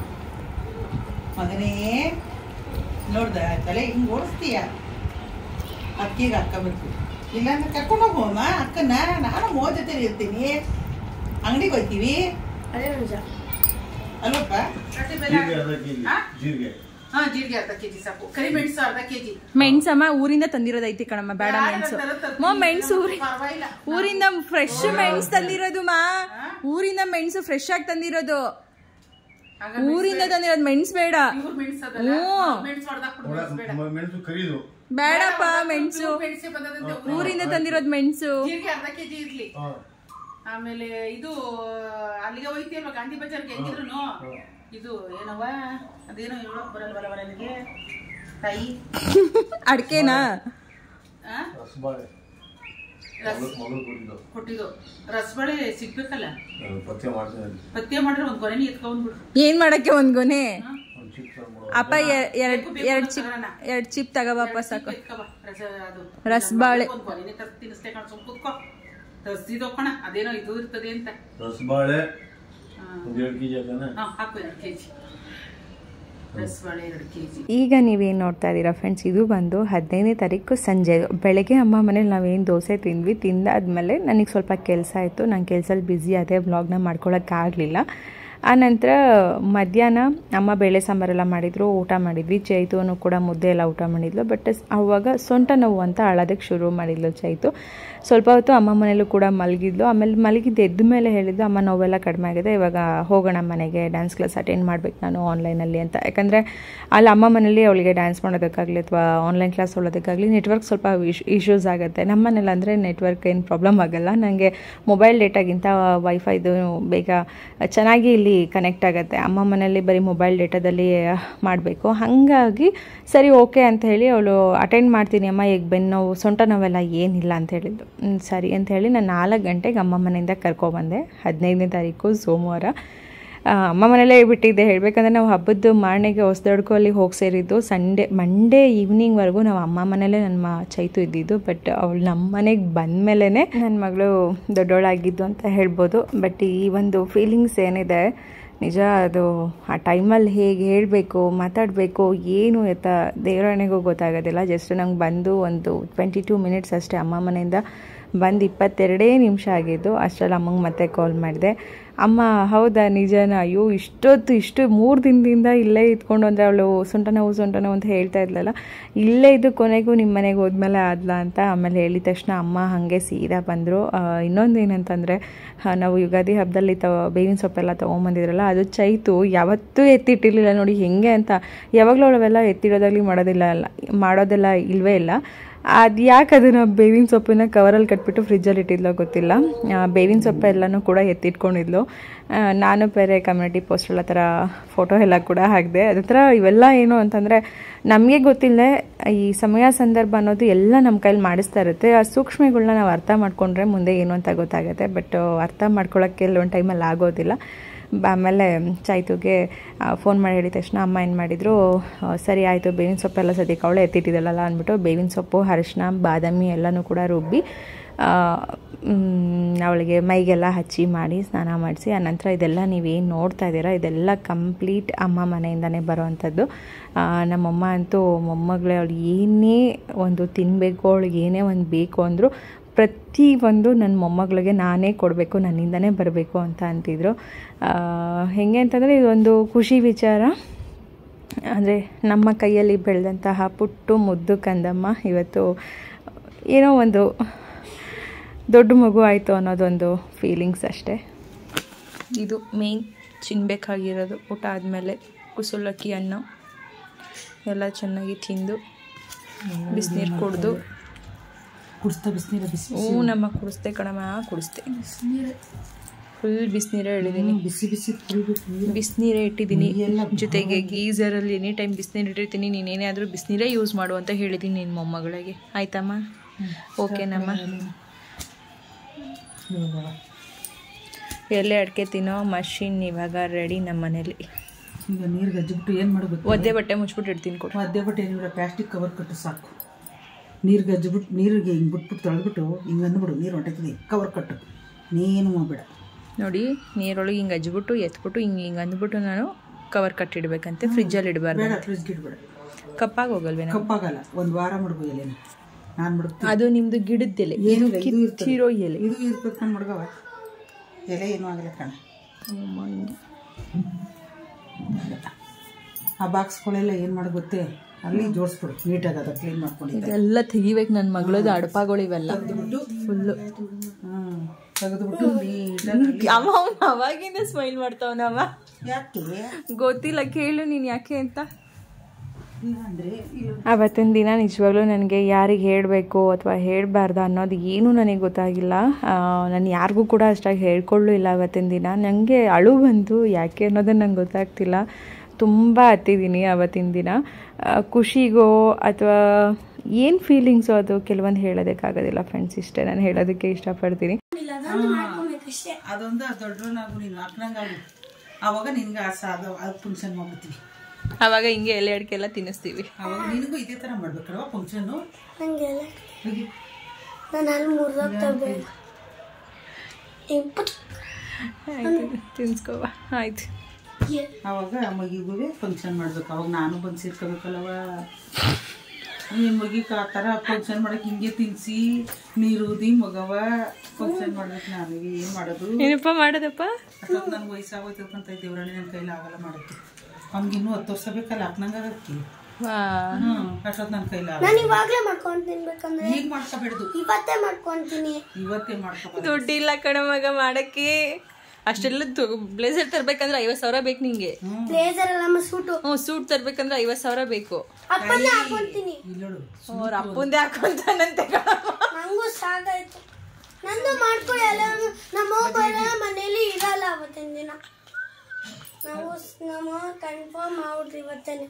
Speaker 2: ನೋಡ್ದ ತಲೆ ಹಿಂಗ್ ಓಡಿಸ್ತೀಯ ಅಕ್ಕಿಗೆ ಅಕ್ಕ ಬೇಕು ಇಲ್ಲ ಅಂದ್ರೆ ಕರ್ಕೊಂಡು ಹೋಗಮ್ಮ ಅಕ್ಕನ ನಾನು ಮೋ ಜೊತೆ ಇರ್ತೀನಿ ಅಂಗಡಿಗೆ ಹೋಗ್ತೀವಿ
Speaker 3: ಅದೇ ನಿಜ
Speaker 2: ಅಲ್ವಪ್ಪ.
Speaker 4: ಜೀರಿಗೆ
Speaker 2: ಜೀರಿಗೆ ಅರ್ಧ ಕೆಜಿ ಸಾಕು. ಕರಿಮೆಣಸು ಅರ್ಧ ಕೆಜಿ.
Speaker 1: ಮೆಣಸಮ್ಮ ಊರಿಂದ ತಂದಿರೋದೈತಿ ಕಣಮ್ಮ. ಬೇಡ ಮೆಣಸು ಮೆಣಸು ಊರಿಂದ ಫ್ರೆಶ್ ಮೆಣಸು ತಂದಿರೋದು ಊರಿಂದ ಮೆಣಸು ಫ್ರೆಶ್ ಆಗಿ ತಂದಿರೋದು. ಊರಿಂದ ತಂದಿರೋದು ಮೆಣಸು ಬೇಡ.
Speaker 4: ಮೆಣಸು ಖರೀದು
Speaker 1: ಬೇಡಪ್ಪ ಮೆಣಸು ಊರಿಂದ ತಂದಿರೋದು ಮೆಣಸು.
Speaker 2: ಜೀರಿಗೆ ಅರ್ಧ ಕೆಜಿ ಇರ್ಲಿ. ಆಮೇಲೆ ಇದು ಅಲ್ಲಿಗೆ ಹೋಯ್ತಿಯಲ್ವ ಗಾಂಧಿ ಬಜಾರ್ಗೆ ಹೆಂಗಿದ್ರು ಇದು ಏನವ ಅದೇನೋ ಹೇಳೋಕ್ ಬರಲ್ವಲ್ಲ ನನಗೆ ತಾಯಿ
Speaker 1: ಅಡ್ಕೆನಾ
Speaker 2: ಕೊಟ್ಟಿದ್ದು ರಸಬಾಳೆ ಸಿಗ್ಬೇಕಲ್ಲ ಪಥ್ಯ ಮಾಡ್ರೆ ಒಂದ್ ಕೊನೆ ಎತ್ಕೊಂಡ್ಬಿಡು.
Speaker 1: ಏನ್ ಮಾಡಕ್ಕೆ ಒಂದ್ ಗೊನೆ ಅಪ್ಪ ಎರಡ್ ಚಿಪ್ ತಗೋಬಪ್ಪ ಸಾಕು. ರಸಬಾಳೆ
Speaker 2: ಒಂದ್ ಕೊನೆ ತಿನ್ನಿಸ್ತೇ ಕಣ ಸುಮ್ ಕುತ್ಕೋ ತರ್ಸಿದೋಕಣ ಅದೇನೋ ಇದು ಇರ್ತದೆ ಅಂತ.
Speaker 4: ರಸಬಾಳೆ
Speaker 2: ಹಾಕು 2 ಕೆಜಿ ರಸಬಾಳೆ 2 ಕೆಜಿ.
Speaker 1: ಈಗ ನೀವೇನು ನೋಡ್ತಾ ಇದ್ದೀರಾ ಫ್ರೆಂಡ್ಸ್, ಇದು ಬಂದು 15ನೇ ತಾರೀಕು ಸಂಜೆ. ಬೆಳಗ್ಗೆ ಅಮ್ಮ ಮನೇಲಿ ನಾವೇನು ದೋಸೆ ತಿಂದ್ವಿ. ತಿಂದಾದ್ಮೇಲೆ ನನಗೆ ಸ್ವಲ್ಪ ಕೆಲಸ ಆಯಿತು. ನಾನು ಕೆಲಸದಲ್ಲಿ ಬ್ಯುಸಿ ಆದೆ, ವ್ಲಾಗ್ನ ಮಾಡ್ಕೊಳ್ಳೋಕ್ಕಾಗಲಿಲ್ಲ. ಆನಂತರ ಮಧ್ಯಾಹ್ನ ಅಮ್ಮ ಬೇಳೆ ಸಾಂಬಾರೆಲ್ಲ ಮಾಡಿದ್ರು, ಊಟ ಮಾಡಿದ್ವಿ. ಚೈತುನು ಕೂಡ ಮುದ್ದೆ ಎಲ್ಲ ಊಟ ಮಾಡಿದ್ಲು. ಬಟ್ ಆವಾಗ ಸೊಂಟ ನೋವು ಅಂತ ಅಳೋದಕ್ಕೆ ಶುರು ಮಾಡಿದ್ಲು ಚೈತು. ಸ್ವಲ್ಪ ಹೊತ್ತು ಅಮ್ಮ ಮನೇಲೂ ಕೂಡ ಮಲಗಿದ್ಲು. ಆಮೇಲೆ ಮಲಗಿದ್ದು ಎದ್ದ ಮೇಲೆ ಹೇಳಿದ್ಲು, ಅಮ್ಮ ನೋವೆಲ್ಲ ಕಡಿಮೆ ಆಗಿದೆ, ಇವಾಗ ಹೋಗೋಣ ಮನೆಗೆ, ಡ್ಯಾನ್ಸ್ ಕ್ಲಾಸ್ ಅಟೆಂಡ್ ಮಾಡ್ಬೇಕು ನಾನು ಆನ್ಲೈನಲ್ಲಿ ಅಂತ. ಯಾಕಂದರೆ ಅಲ್ಲಿ ಅಮ್ಮ ಮನೇಲಿ ಅವಳಿಗೆ ಡ್ಯಾನ್ಸ್ ಮಾಡೋದಕ್ಕಾಗಲಿ ಅಥವಾ ಆನ್ಲೈನ್ ಕ್ಲಾಸ್ ತೊಗೊಳೋದಕ್ಕಾಗಲಿ ನೆಟ್ವರ್ಕ್ ಸ್ವಲ್ಪ ಇಶ್ಯೂಸ್ ಆಗುತ್ತೆ. ನಮ್ಮ ಮನೇಲಿ ಅಂದರೆ ನೆಟ್ವರ್ಕ್ ಏನು ಪ್ರಾಬ್ಲಮ್ ಆಗೋಲ್ಲ. ನನಗೆ ಮೊಬೈಲ್ ಡೇಟಾಗಿಂತ ವೈಫೈದು ಬೇಗ ಚೆನ್ನಾಗಿ ಇಲ್ಲಿ ಕನೆಕ್ಟ್ ಆಗುತ್ತೆ. ಅಮ್ಮ ಮನೇಲಿ ಬರೀ ಮೊಬೈಲ್ ಡೇಟಾದಲ್ಲಿ ಮಾಡಬೇಕು. ಹಾಗಾಗಿ ಸರಿ ಓಕೆ ಅಂತ ಹೇಳಿ ಅವಳು ಅಟೆಂಡ್ ಮಾಡ್ತೀನಿ ಅಮ್ಮ, ಈಗ ಬೆನ್ನು ನೋವು ಸೊಂಟ ನೋವೆಲ್ಲ ಏನಿಲ್ಲ ಅಂತ ಹೇಳಿದ್ದು. ಸರಿ ಅಂತ ಹೇಳಿ ನಾನು 4 ಗಂಟೆಗೆ ಅಮ್ಮ ಮನೆಯಿಂದ ಕರ್ಕೊಬಂದೆ. 15ನೇ ತಾರೀಕು ಸೋಮವಾರ. ಅಮ್ಮ ಮನೇಲೇ ಬಿಟ್ಟಿದ್ದೆ. ಹೇಳಬೇಕಂದ್ರೆ ನಾವು ಹಬ್ಬದ ಮಾರನೆಗೆ ಹೊಸದಡ್ಕೋ ಅಲ್ಲಿ ಹೋಗಿ ಸೇರಿದ್ದು. ಮಂಡೇ ಈವ್ನಿಂಗ್ವರೆಗೂ ನಾವು ಅಮ್ಮ ಮನೇಲೇ ನನ್ನ ಚೈತು ಇದ್ದಿದ್ದು. ಬಟ್ ಅವಳು ನಮ್ಮ ಮನೆಗೆ ಬಂದಮೇಲೆ ನನ್ನ ಮಗಳು ದೊಡ್ಡವಳಾಗಿದ್ದು ಅಂತ ಹೇಳ್ಬೋದು. ಬಟ್ ಈ ಒಂದು ಫೀಲಿಂಗ್ಸ್ ಏನಿದೆ ನಿಜ, ಅದು ಆ ಟೈಮಲ್ಲಿ ಹೇಗೆ ಹೇಳಬೇಕು, ಮಾತಾಡಬೇಕು, ಏನು ಎತ್ತ ದೇವರಾಣೆಗೂ ಗೊತ್ತಾಗೋದಿಲ್ಲ. ಜಸ್ಟ್ ನಂಗೆ ಬಂದು ಒಂದು 22 ಮಿನಿಟ್ಸ್ ಅಷ್ಟೇ ಅಮ್ಮ ಮನೆಯಿಂದ ಬಂದು 22 ನಿಮಿಷ ಆಗಿದ್ದು. ಅಷ್ಟರಲ್ಲಿ ಅಮ್ಮಂಗೆ ಮತ್ತೆ ಕಾಲ್ ಮಾಡಿದೆ. ಅಮ್ಮ ಹೌದಾ ನಿಜನಾ, ಅಯ್ಯೋ ಇಷ್ಟು 3 ದಿನದಿಂದ ಇಲ್ಲೇ ಇದ್ಕೊಂಡು, ಅಂದರೆ ಅವಳು ಸೊಂಟ ನೋವು ಅಂತ ಹೇಳ್ತಾ ಇದ್ಲಲ್ಲ, ಇಲ್ಲೇ ಇದ್ದು ಕೊನೆಗೂ ನಿಮ್ಮ ಮನೆಗೆ ಹೋದ್ಮೇಲೆ ಆದ್ಲಾ ಅಂತ. ಆಮೇಲೆ ಹೇಳಿದ ತಕ್ಷಣ ಅಮ್ಮ ಹಾಗೆ ಸೀದಾ ಬಂದರು. ಇನ್ನೊಂದು ಏನಂತಂದರೆ, ನಾವು ಯುಗಾದಿ ಹಬ್ಬದಲ್ಲಿ ಬೇವಿನ ಸೊಪ್ಪೆಲ್ಲ ತೊಗೊಂಬಂದಿದ್ರಲ್ಲ, ಅದು ಚೈತು ಯಾವತ್ತೂ ಎತ್ತಿಟ್ಟಿರಲಿಲ್ಲ ನೋಡಿ ಹೆಂಗೆ ಅಂತ. ಯಾವಾಗಲೂ ಅವೆಲ್ಲ ಎತ್ತಿಡೋದಾಗಲಿ ಮಾಡೋದೆಲ್ಲ ಇಲ್ಲವೇ ಇಲ್ಲ. ಅದು ಯಾಕೆ ಅದನ್ನು ಬೇವಿನ ಸೊಪ್ಪಿನ ಕವರಲ್ಲಿ ಕಟ್ಬಿಟ್ಟು ಫ್ರಿಜ್ಜಲ್ಲಿ ಇಟ್ಟಿದ್ಲೋ ಗೊತ್ತಿಲ್ಲ. ಬೇವಿನ ಸೊಪ್ಪು ಎಲ್ಲನೂ ಕೂಡ ಎತ್ತಿಟ್ಕೊಂಡಿದ್ಲು. ನಾನು ಬೇರೆ ಕಮ್ಯುನಿಟಿ ಪೋಸ್ಟಲ್ಲಿ ಆ ಥರ ಫೋಟೋ ಎಲ್ಲ ಕೂಡ ಹಾಕಿದೆ. ಅದ್ರ ಥರ ಇವೆಲ್ಲ ಏನು ಅಂತಂದರೆ ನಮಗೆ ಗೊತ್ತಿಲ್ಲದೆ ಈ ಸಮಯ ಸಂದರ್ಭ ಅನ್ನೋದು ಎಲ್ಲ ನಮ್ಮ ಕೈಲಿ ಮಾಡಿಸ್ತಾ ಇರುತ್ತೆ. ಆ ಸೂಕ್ಷ್ಮಗಳನ್ನ ನಾವು ಅರ್ಥ ಮಾಡ್ಕೊಂಡ್ರೆ ಮುಂದೆ ಏನು ಅಂತ ಗೊತ್ತಾಗುತ್ತೆ. ಬಟ್ ಅರ್ಥ ಮಾಡ್ಕೊಳ್ಳೋಕ್ಕೆ ಕೆಲವೊಂದು ಟೈಮಲ್ಲಿ ಆಗೋದಿಲ್ಲ. ಆಮೇಲೆ ಚೈತುಗೆ ಫೋನ್ ಮಾಡಿ ಹೇಳಿದ ತಕ್ಷಣ ಅಮ್ಮ ಏನು ಮಾಡಿದರು, ಸರಿ ಆಯಿತು ಬೇವಿನ ಸೊಪ್ಪೆಲ್ಲ ಸದ್ಯಕ್ಕೆ ಅವಳೇ ಎತ್ತಿಟ್ಟಿದ್ದಲ್ಲ ಅಂದ್ಬಿಟ್ಟು ಬೇವಿನ ಸೊಪ್ಪು, ಅರಿಶಿನ, ಬಾದಾಮಿ ಎಲ್ಲನೂ ಕೂಡ ರುಬ್ಬಿ ಅವಳಿಗೆ ಮೈಗೆಲ್ಲ ಹಚ್ಚಿ ಮಾಡಿ ಸ್ನಾನ ಮಾಡಿಸಿ. ಆನಂತರ ಇದೆಲ್ಲ ನೀವೇನು ನೋಡ್ತಾ ಇದ್ದೀರಾ ಇದೆಲ್ಲ ಕಂಪ್ಲೀಟ್ ಅಮ್ಮ ಮನೆಯಿಂದನೇ ಬರೋವಂಥದ್ದು. ನಮ್ಮಮ್ಮ ಅಂತೂ ಮೊಮ್ಮಗಳೇ ಅವಳು ಏನೇ ಒಂದು ತಿನ್ನಬೇಕು, ಅವಳಿಗೆ ಏನೇ ಒಂದು ಬೇಕು ಅಂದರೂ ಪ್ರತಿಯೊಂದು ನನ್ನ ಮೊಮ್ಮಗಳಿಗೆ ನಾನೇ ಕೊಡಬೇಕು, ನನ್ನಿಂದನೇ ಬರಬೇಕು ಅಂತ ಅಂತಿದ್ರು. ಹೇಗೆ ಅಂತಂದರೆ ಇದೊಂದು ಖುಷಿ ವಿಚಾರ. ಅಂದರೆ ನಮ್ಮ ಕೈಯಲ್ಲಿ ಬೆಳೆದಂತಹ ಪುಟ್ಟು ಮುದ್ದು ಕಂದಮ್ಮ ಇವತ್ತು ಏನೋ ಒಂದು ದೊಡ್ಡ ಮಗು ಆಯಿತು ಅನ್ನೋದೊಂದು ಫೀಲಿಂಗ್ಸ್ ಅಷ್ಟೇ. ಇದು ಮೇನ್ ತಿನ್ನಬೇಕಾಗಿರೋದು. ಊಟ ಆದಮೇಲೆ ಕುಸುಲಕ್ಕಿ ಅನ್ನ ಎಲ್ಲ ಚೆನ್ನಾಗಿ ತಿಂದು ಬಿಸಿನೀರು ಕುಡಿದು
Speaker 2: ಕುಡಿಸ್ತಾ ಬಿಸಿನೀರು
Speaker 1: ನಮ್ಮ ಕುಡಿಸ್ದೆ ಕಣಮ್ಮ, ಕುಡಿಸ್ದೆ ಫುಲ್ ಬಿಸಿನೀರೇ ಇಟ್ಟಿದ್ದೀನಿ,
Speaker 2: ಬಿಸಿ ಬಿಸಿ
Speaker 1: ಬಿಸಿನೀರೇ ಇಟ್ಟಿದ್ದೀನಿ. ಜೊತೆಗೆ ಗೀಝರಲ್ಲಿ ಎನಿ ಟೈಮ್ ಬಿಸಿನೀರು ಇಟ್ಟಿರ್ತೀನಿ. ನೀನೇನೇ ಆದರೂ ಬಿಸಿನೀರೇ ಯೂಸ್ ಮಾಡು ಅಂತ ಹೇಳಿದ್ದೀನಿ ನಿನ್ನ ಮೊಮ್ಮಗಳಿಗೆ. ಆಯ್ತಮ್ಮ? ಓಕೆನಮ್ಮ. ಎಲೆ ಅಡಿಕೆ ತಿನ್ನೋ ಮಷಿನ್ ಇವಾಗ ರೆಡಿ ನಮ್ಮ ಮನೇಲಿ.
Speaker 2: ಈಗ ನೀರು ಗಜ್ಜಿಬಿಟ್ಟು ಏನು ಮಾಡೋದು?
Speaker 1: ಒದ್ದೆ ಬಟ್ಟೆ ಮುಚ್ಬಿಟ್ಟು ಇಡ್ತೀನಿ ಕೊಡು.
Speaker 2: ಒದ್ದೆ ಬಟ್ಟೆ ಏನಿಲ್ಲ, ಪ್ಲಾಸ್ಟಿಕ್ ಕವರ್ ಕಟ್ಟು ಸಾಕು. ನೀರು ಗಜ್ಜಿಬಿಟ್ಟು ನೀರಿಗೆ ಹಿಂಗೆ ಬಿಟ್ಬಿಟ್ಟು ತೊಳೆದ್ಬಿಟ್ಟು ಹಿಂಗೆ ಅಂದ್ಬಿಡು, ನೀರು ಹೊಂಟೈತೀನಿ, ಕವರ್ ಕಟ್ಟು, ನೀನು ಮಾಡಬೇಡ.
Speaker 1: ನೋಡಿ, ನೀರೊಳಗೆ ಹಿಂಗೆ ಅಜ್ಜಿಬಿಟ್ಟು ಎತ್ಬಿಟ್ಟು ಹಿಂಗೆ ಅಂದ್ಬಿಟ್ಟು ನಾನು ಕವರ್ ಕಟ್ಟಿಡ್ಬೇಕಂತೆ. ಫ್ರಿಜ್ಜಲ್ಲಿ ಇಡಬಾರ್ದು.
Speaker 2: ಬೇಡ, ಫ್ರಿಜ್ಗೆ ಇಡಬೇಡ.
Speaker 1: ಕಪ್ಪಾಗಿ ಹೋಗಲ್ವೇನೋ?
Speaker 2: ಕಪ್ಪಾಗಲ್ಲ. ಒಂದು ವಾರ ಮಡ್ಗು ಎಲೆನ ನಾನು ಮಡ್ತೀನಿ.
Speaker 1: ಅದು ನಿಮ್ಮದು ಗಿಡದ ಎಲೆ, ಇದು ಕಿತ್ತಿರೋ ಎಲೆ.
Speaker 2: ಇದು ಇರ್ಬೇಕು ನಾನು ಮಡ್ಗವ ಎಲೆ ಏನೂ ಆಗಲ್ಲ ಕಣ. ಆ ಬಾಕ್ಸ್ಗಳೆಲ್ಲ ಏನು ಮಾಡಿ ಗೊತ್ತೇ, ಅಲ್ಲಿ ಜೋಡಿಸ್ಬಿಡು ನೀಟಾಗಿ, ಅದು ಕ್ಲೀನ್ ಮಾಡ್ಕೊಂಡಿದ್ದೆ.
Speaker 1: ಇದೆಲ್ಲ ತೆಗಿಬೇಕು ನನ್ನ ಮಗಳದ್ದು ಅಡಪಾಗಳು ಇವೆಲ್ಲ ಫುಲ್ಲು.
Speaker 2: ತೆಗೆದುಬಿಟ್ಟು ನೀಟಾಗಿ.
Speaker 1: ಅವ ಅವಾಗಿಂದ ಸ್ಮೈಲ್ ಮಾಡ್ತಾವನವ.
Speaker 2: ಯಾಕೆ
Speaker 1: ಗೊತ್ತಿಲ್ಲ, ಕೇಳು ನೀನು ಯಾಕೆ ಅಂತ.
Speaker 2: ಅಂದರೆ
Speaker 1: ಅವತ್ತಿನ ದಿನ ನಿಜವಾಗ್ಲೂ ನನಗೆ ಯಾರಿಗೆ ಹೇಳಬೇಕು ಅಥವಾ ಹೇಳಬಾರ್ದು ಅನ್ನೋದು ಏನೂ ನನಗೆ ಗೊತ್ತಾಗಿಲ್ಲ. ನಾನು ಯಾರಿಗೂ ಕೂಡ ಅಷ್ಟಾಗಿ ಹೇಳ್ಕೊಳ್ಳೂ ಇಲ್ಲ ಅವತ್ತಿನ ದಿನ. ನನಗೆ ಅಳು ಬಂತು, ಯಾಕೆ ಅನ್ನೋದನ್ನು ನಂಗೆ ಗೊತ್ತಾಗ್ತಿಲ್ಲ. ತುಂಬ ಹತ್ತಿದ್ದೀನಿ ಅವತ್ತಿನ ದಿನ. ಖುಷಿಗೋ ಅಥವಾ ಏನು ಫೀಲಿಂಗ್ಸು ಅದು ಕೆಲವೊಂದು ಹೇಳೋದಕ್ಕಾಗೋದಿಲ್ಲ ಫ್ರೆಂಡ್ಸ್. ಇಷ್ಟೇ ನಾನು ಹೇಳೋದಕ್ಕೆ ಇಷ್ಟಪಡ್ತೀನಿ.
Speaker 2: ಅದೊಂದು ದೊಡ್ಡನಾಗು ನೀನು ಅಕ್ಕನಂಗಾಗು, ಆವಾಗ ನಿನ್ಗೆ ಅದು ಫಂಕ್ಷನ್ ಮಾಡ್ಬಿಡ್ತೀವಿ.
Speaker 1: ಆವಾಗ ಹಿಂಗೆ ಎಲೆ ಅಡಿಕೆ ಎಲ್ಲ ತಿನ್ನಿಸ್ತೀವಿ.
Speaker 2: ಅವಾಗ ನಿನಗೂ ಇದೇ ಥರ ಮಾಡ್ಬೇಕಲ್ವ ಫಂಕ್ಷನ್ನು? ತಿನ್ಸ್ಕೋವ ಆಯ್ತು. ಆವಾಗ ಮಗಿಗೂ ಫಂಕ್ಷನ್ ಮಾಡ್ಬೇಕು. ಅವಾಗ ನಾನು ಬಂದು ಸೇರ್ಕೋಬೇಕಲ್ಲವ. ನಿಮ್ಮ ಮಗಿಗೆ ಆ ಥರ ಫಂಕ್ಷನ್ ಮಾಡಕ್ಕೆ ಹಿಂಗೆ ತಿನ್ನಿಸಿ ನೀರು ಊದಿ ಮಗವ ಫಂಕ್ಷನ್ ಮಾಡ್ಬೇಕು. ನಾನು ಏನು ಮಾಡೋದು? ಏನಪ್ಪ ಮಾಡೋದಪ್ಪ? ಅಷ್ಟೊತ್ತು ನನಗೆ ವಯಸ್ಸಾಗೋಯ್ತಕ್ಕಂತ ದೇವ್ರಾಣಿ ನನ್ನ ಕೈಲಿ ಆಗಲ್ಲ ಮಾಡೋಕ್ಕೆ. ಅವ್ನಿಗೆ ಇನ್ನೂ 10 ವರ್ಷ ಬೇಕಲ್ಲ, ಹಾಕ್ನಂಗಾಗಕ್ಕೆ. ಅಷ್ಟೊತ್ತು ನನ್ನ ಕೈಲಿ ಆಗಲ್ಲ.
Speaker 3: ನಾನು ಇವಾಗಲೇ ಮಾಡ್ಕೊಂಡು ತಿನ್ಬೇಕಂದ್ರೆ
Speaker 2: ಈಗ ಮಾಡ್ಕೋಬೇಡ್ದು,
Speaker 3: ಇವತ್ತೇ ಮಾಡ್ಕೊಂತೀನಿ.
Speaker 2: ಇವತ್ತೇ ಮಾಡ್ಕೋಬೇಕು.
Speaker 1: ದುಡ್ಡಿಲ್ಲ ಕಣ ಮಗ ಮಾಡಕ್ಕೆ. ಅಷ್ಟೆಲ್ಲ ಬ್ಲೇಸರ್ ತರ್ಬೇಕಂದ್ರೆ 50,000 ಬೇಕು ನಿಂಗೆ.
Speaker 3: ಬ್ಲೇಸರ್ ಅಲ್ಲ, ಸೂಟು.
Speaker 1: ಸೂಟ್ ತರ್ಬೇಕಂದ್ರೆ 50,000 ಬೇಕು.
Speaker 3: ಅಪ್ಪನೇ ಹಾಕೊಂತೀನಿ.
Speaker 1: ಅವ್ರ ಅಪ್ಪಂದೇ ಹಾಕೊಂತಾನಂತೆ.
Speaker 3: ನಂಗೂ ಸಾಕಾಯ್ತು. ನಂದು ಮಾಡ್ಕೊಳ್ಳಿ. ಎಲ್ಲ ನಮ್ಮ ಮನೇಲಿ ಇರಲ್ಲ ಅವತ್ತಿನ ದಿನ. ನಮ್ಮ ಕನ್ಫರ್ಮ್ ಮಾಡ್ರಿ ಇವತ್ತೇನೆ.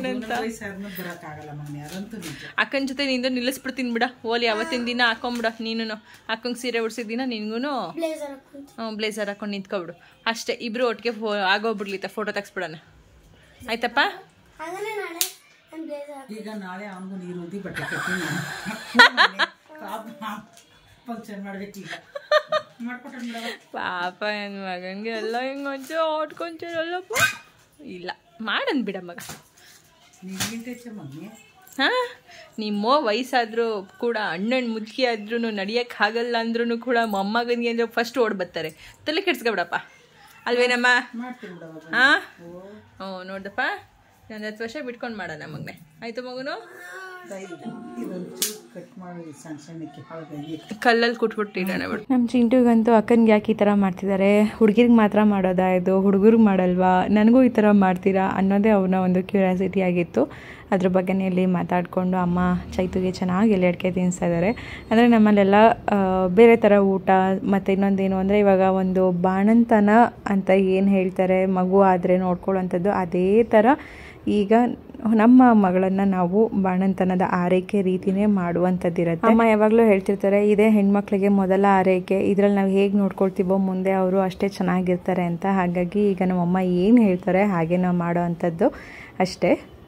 Speaker 1: ಅಕ್ಕನ ಜೊತೆ ನಿಂದು ನಿಲ್ಲಿಸ್ಬಿಡ್ತೀನಿ ಬಿಡ. ಓಲಿ ಅವತ್ತಿನ ದಿನ ಹಾಕೊಂಬಿಡ. ನೀನು ಅಕ್ಕಂಗೆ ಸೀರೆ ಉಡ್ಸಿದ ದಿನ ನಿನ್ಗೂ ಬ್ಲೇಸರ್ ಹಾಕೊಂಡು ನಿಂತ್ಕೊಬಿಡು. ಅಷ್ಟೇ, ಇಬ್ರು ಒಟ್ಟಿಗೆ ಆಗೋಗ್ಬಿಡ್ಲಿತ್ತ, ಫೋಟೋ ತೆಗ್ಸ್ಬಿಡೋಣ. ಆಯ್ತಪ್ಪ?
Speaker 2: ಈಗ ನಾಳೆ ಅವನಿಗೂ ನೀರು ಊದಿ ಬಟ್ಟೆ ಕಟ್ಟಿ ಫಂಕ್ಷನ್ ಮಾಡ್ಬೇಕೀಗ.
Speaker 1: ಪಾಪ ನನ್ನ ಮಗನಿಗೆ ಎಲ್ಲ ಹಿಂಗೆ ಒಂಚೂರು ಆಟ್ಕೊಂಚರಲ್ಲಪ್ಪ. ಇಲ್ಲ ಮಾಡನ್ ಬಿಡ ಮಗ. ಹಾಂ, ನಿಮ್ಮ ವಯಸ್ಸಾದರೂ ಕೂಡ ಅಣ್ಣನ ಮುದುಕಿ ಆದ್ರೂ ನಡಿಯಕ್ಕೆ ಆಗಲ್ಲ ಅಂದ್ರೂ ಕೂಡ ಮೊಮ್ಮಗನಿಗೆ ಅಂದ್ರೆ ಫಸ್ಟ್ ಓಡ್ ಬರ್ತಾರೆ. ತಲೆ ಕೆಡ್ಸ್ಕೊಬಿಡಪ್ಪ, ಅಲ್ವೇನಮ್ಮ? ಹಾಂ, ಹ್ಞೂ ನೋಡ್ದಪ್ಪ, ಒಂದು 10 ವರ್ಷ ಬಿಟ್ಕೊಂಡು ಮಾಡೋಣ ಮಗನೇ. ಆಯಿತು ಮಗನು? ಕಲ್ಲಲ್ಲಿ ಕುಟ್ಬಿಟ್ಟು ಇಡೋಣ ಬಿಡು. ನಮ್ಮ ಚಿಂಟುಗಂತೂ ಅಕ್ಕನಿಗೆ ಯಾಕೆ ಈ ಥರ ಮಾಡ್ತಿದ್ದಾರೆ, ಹುಡುಗಿರಿಗೆ ಮಾತ್ರ ಮಾಡೋದಾ ಇದು, ಹುಡುಗರಿಗೆ ಮಾಡಲ್ವಾ, ನನಗೂ ಈ ಥರ ಮಾಡ್ತೀರಾ ಅನ್ನೋದೇ ಅವನ ಒಂದು ಕ್ಯೂರಿಯಾಸಿಟಿ ಆಗಿತ್ತು. ಅದ್ರ ಬಗ್ಗೆನೇ ಇಲ್ಲಿ ಮಾತಾಡಿಕೊಂಡು ಅಮ್ಮ ಚೈತುಗೆ ಚೆನ್ನಾಗಿ ಎಲೆ ಅಡಿಕೆ ತಿನ್ನಿಸ್ತಾ ಇದ್ದಾರೆ. ಅಂದರೆ ನಮ್ಮಲ್ಲೆಲ್ಲ ಬೇರೆ ಥರ ಊಟ. ಮತ್ತು ಇನ್ನೊಂದೇನು ಅಂದರೆ ಇವಾಗ ಒಂದು ಬಾಣಂತನ ಅಂತ ಏನು ಹೇಳ್ತಾರೆ, ಮಗು ಆದರೆ ನೋಡ್ಕೊಳ್ಳೋವಂಥದ್ದು, ಅದೇ ಥರ ಈಗ ನಮ್ಮ ಮಗಳನ್ನು ನಾವು ಬಾಣಂತನದ ಆರೈಕೆ ರೀತಿಯೇ ಮಾಡುವಂಥದ್ದಿರುತ್ತೆ. ಅಮ್ಮ ಯಾವಾಗಲೂ ಹೇಳ್ತಿರ್ತಾರೆ, ಇದೇ ಹೆಣ್ಮಕ್ಳಿಗೆ ಮೊದಲ ಆರೈಕೆ, ಇದರಲ್ಲಿ ನಾವು ಹೇಗೆ ನೋಡ್ಕೊಳ್ತೀವೋ ಮುಂದೆ ಅವರು ಅಷ್ಟೇ ಚೆನ್ನಾಗಿರ್ತಾರೆ ಅಂತ. ಹಾಗಾಗಿ ಈಗ ನಮ್ಮಮ್ಮ ಏನು ಹೇಳ್ತಾರೆ ಹಾಗೆ ನಾವು ಮಾಡೋ ಅಂಥದ್ದು ಅಷ್ಟೇ.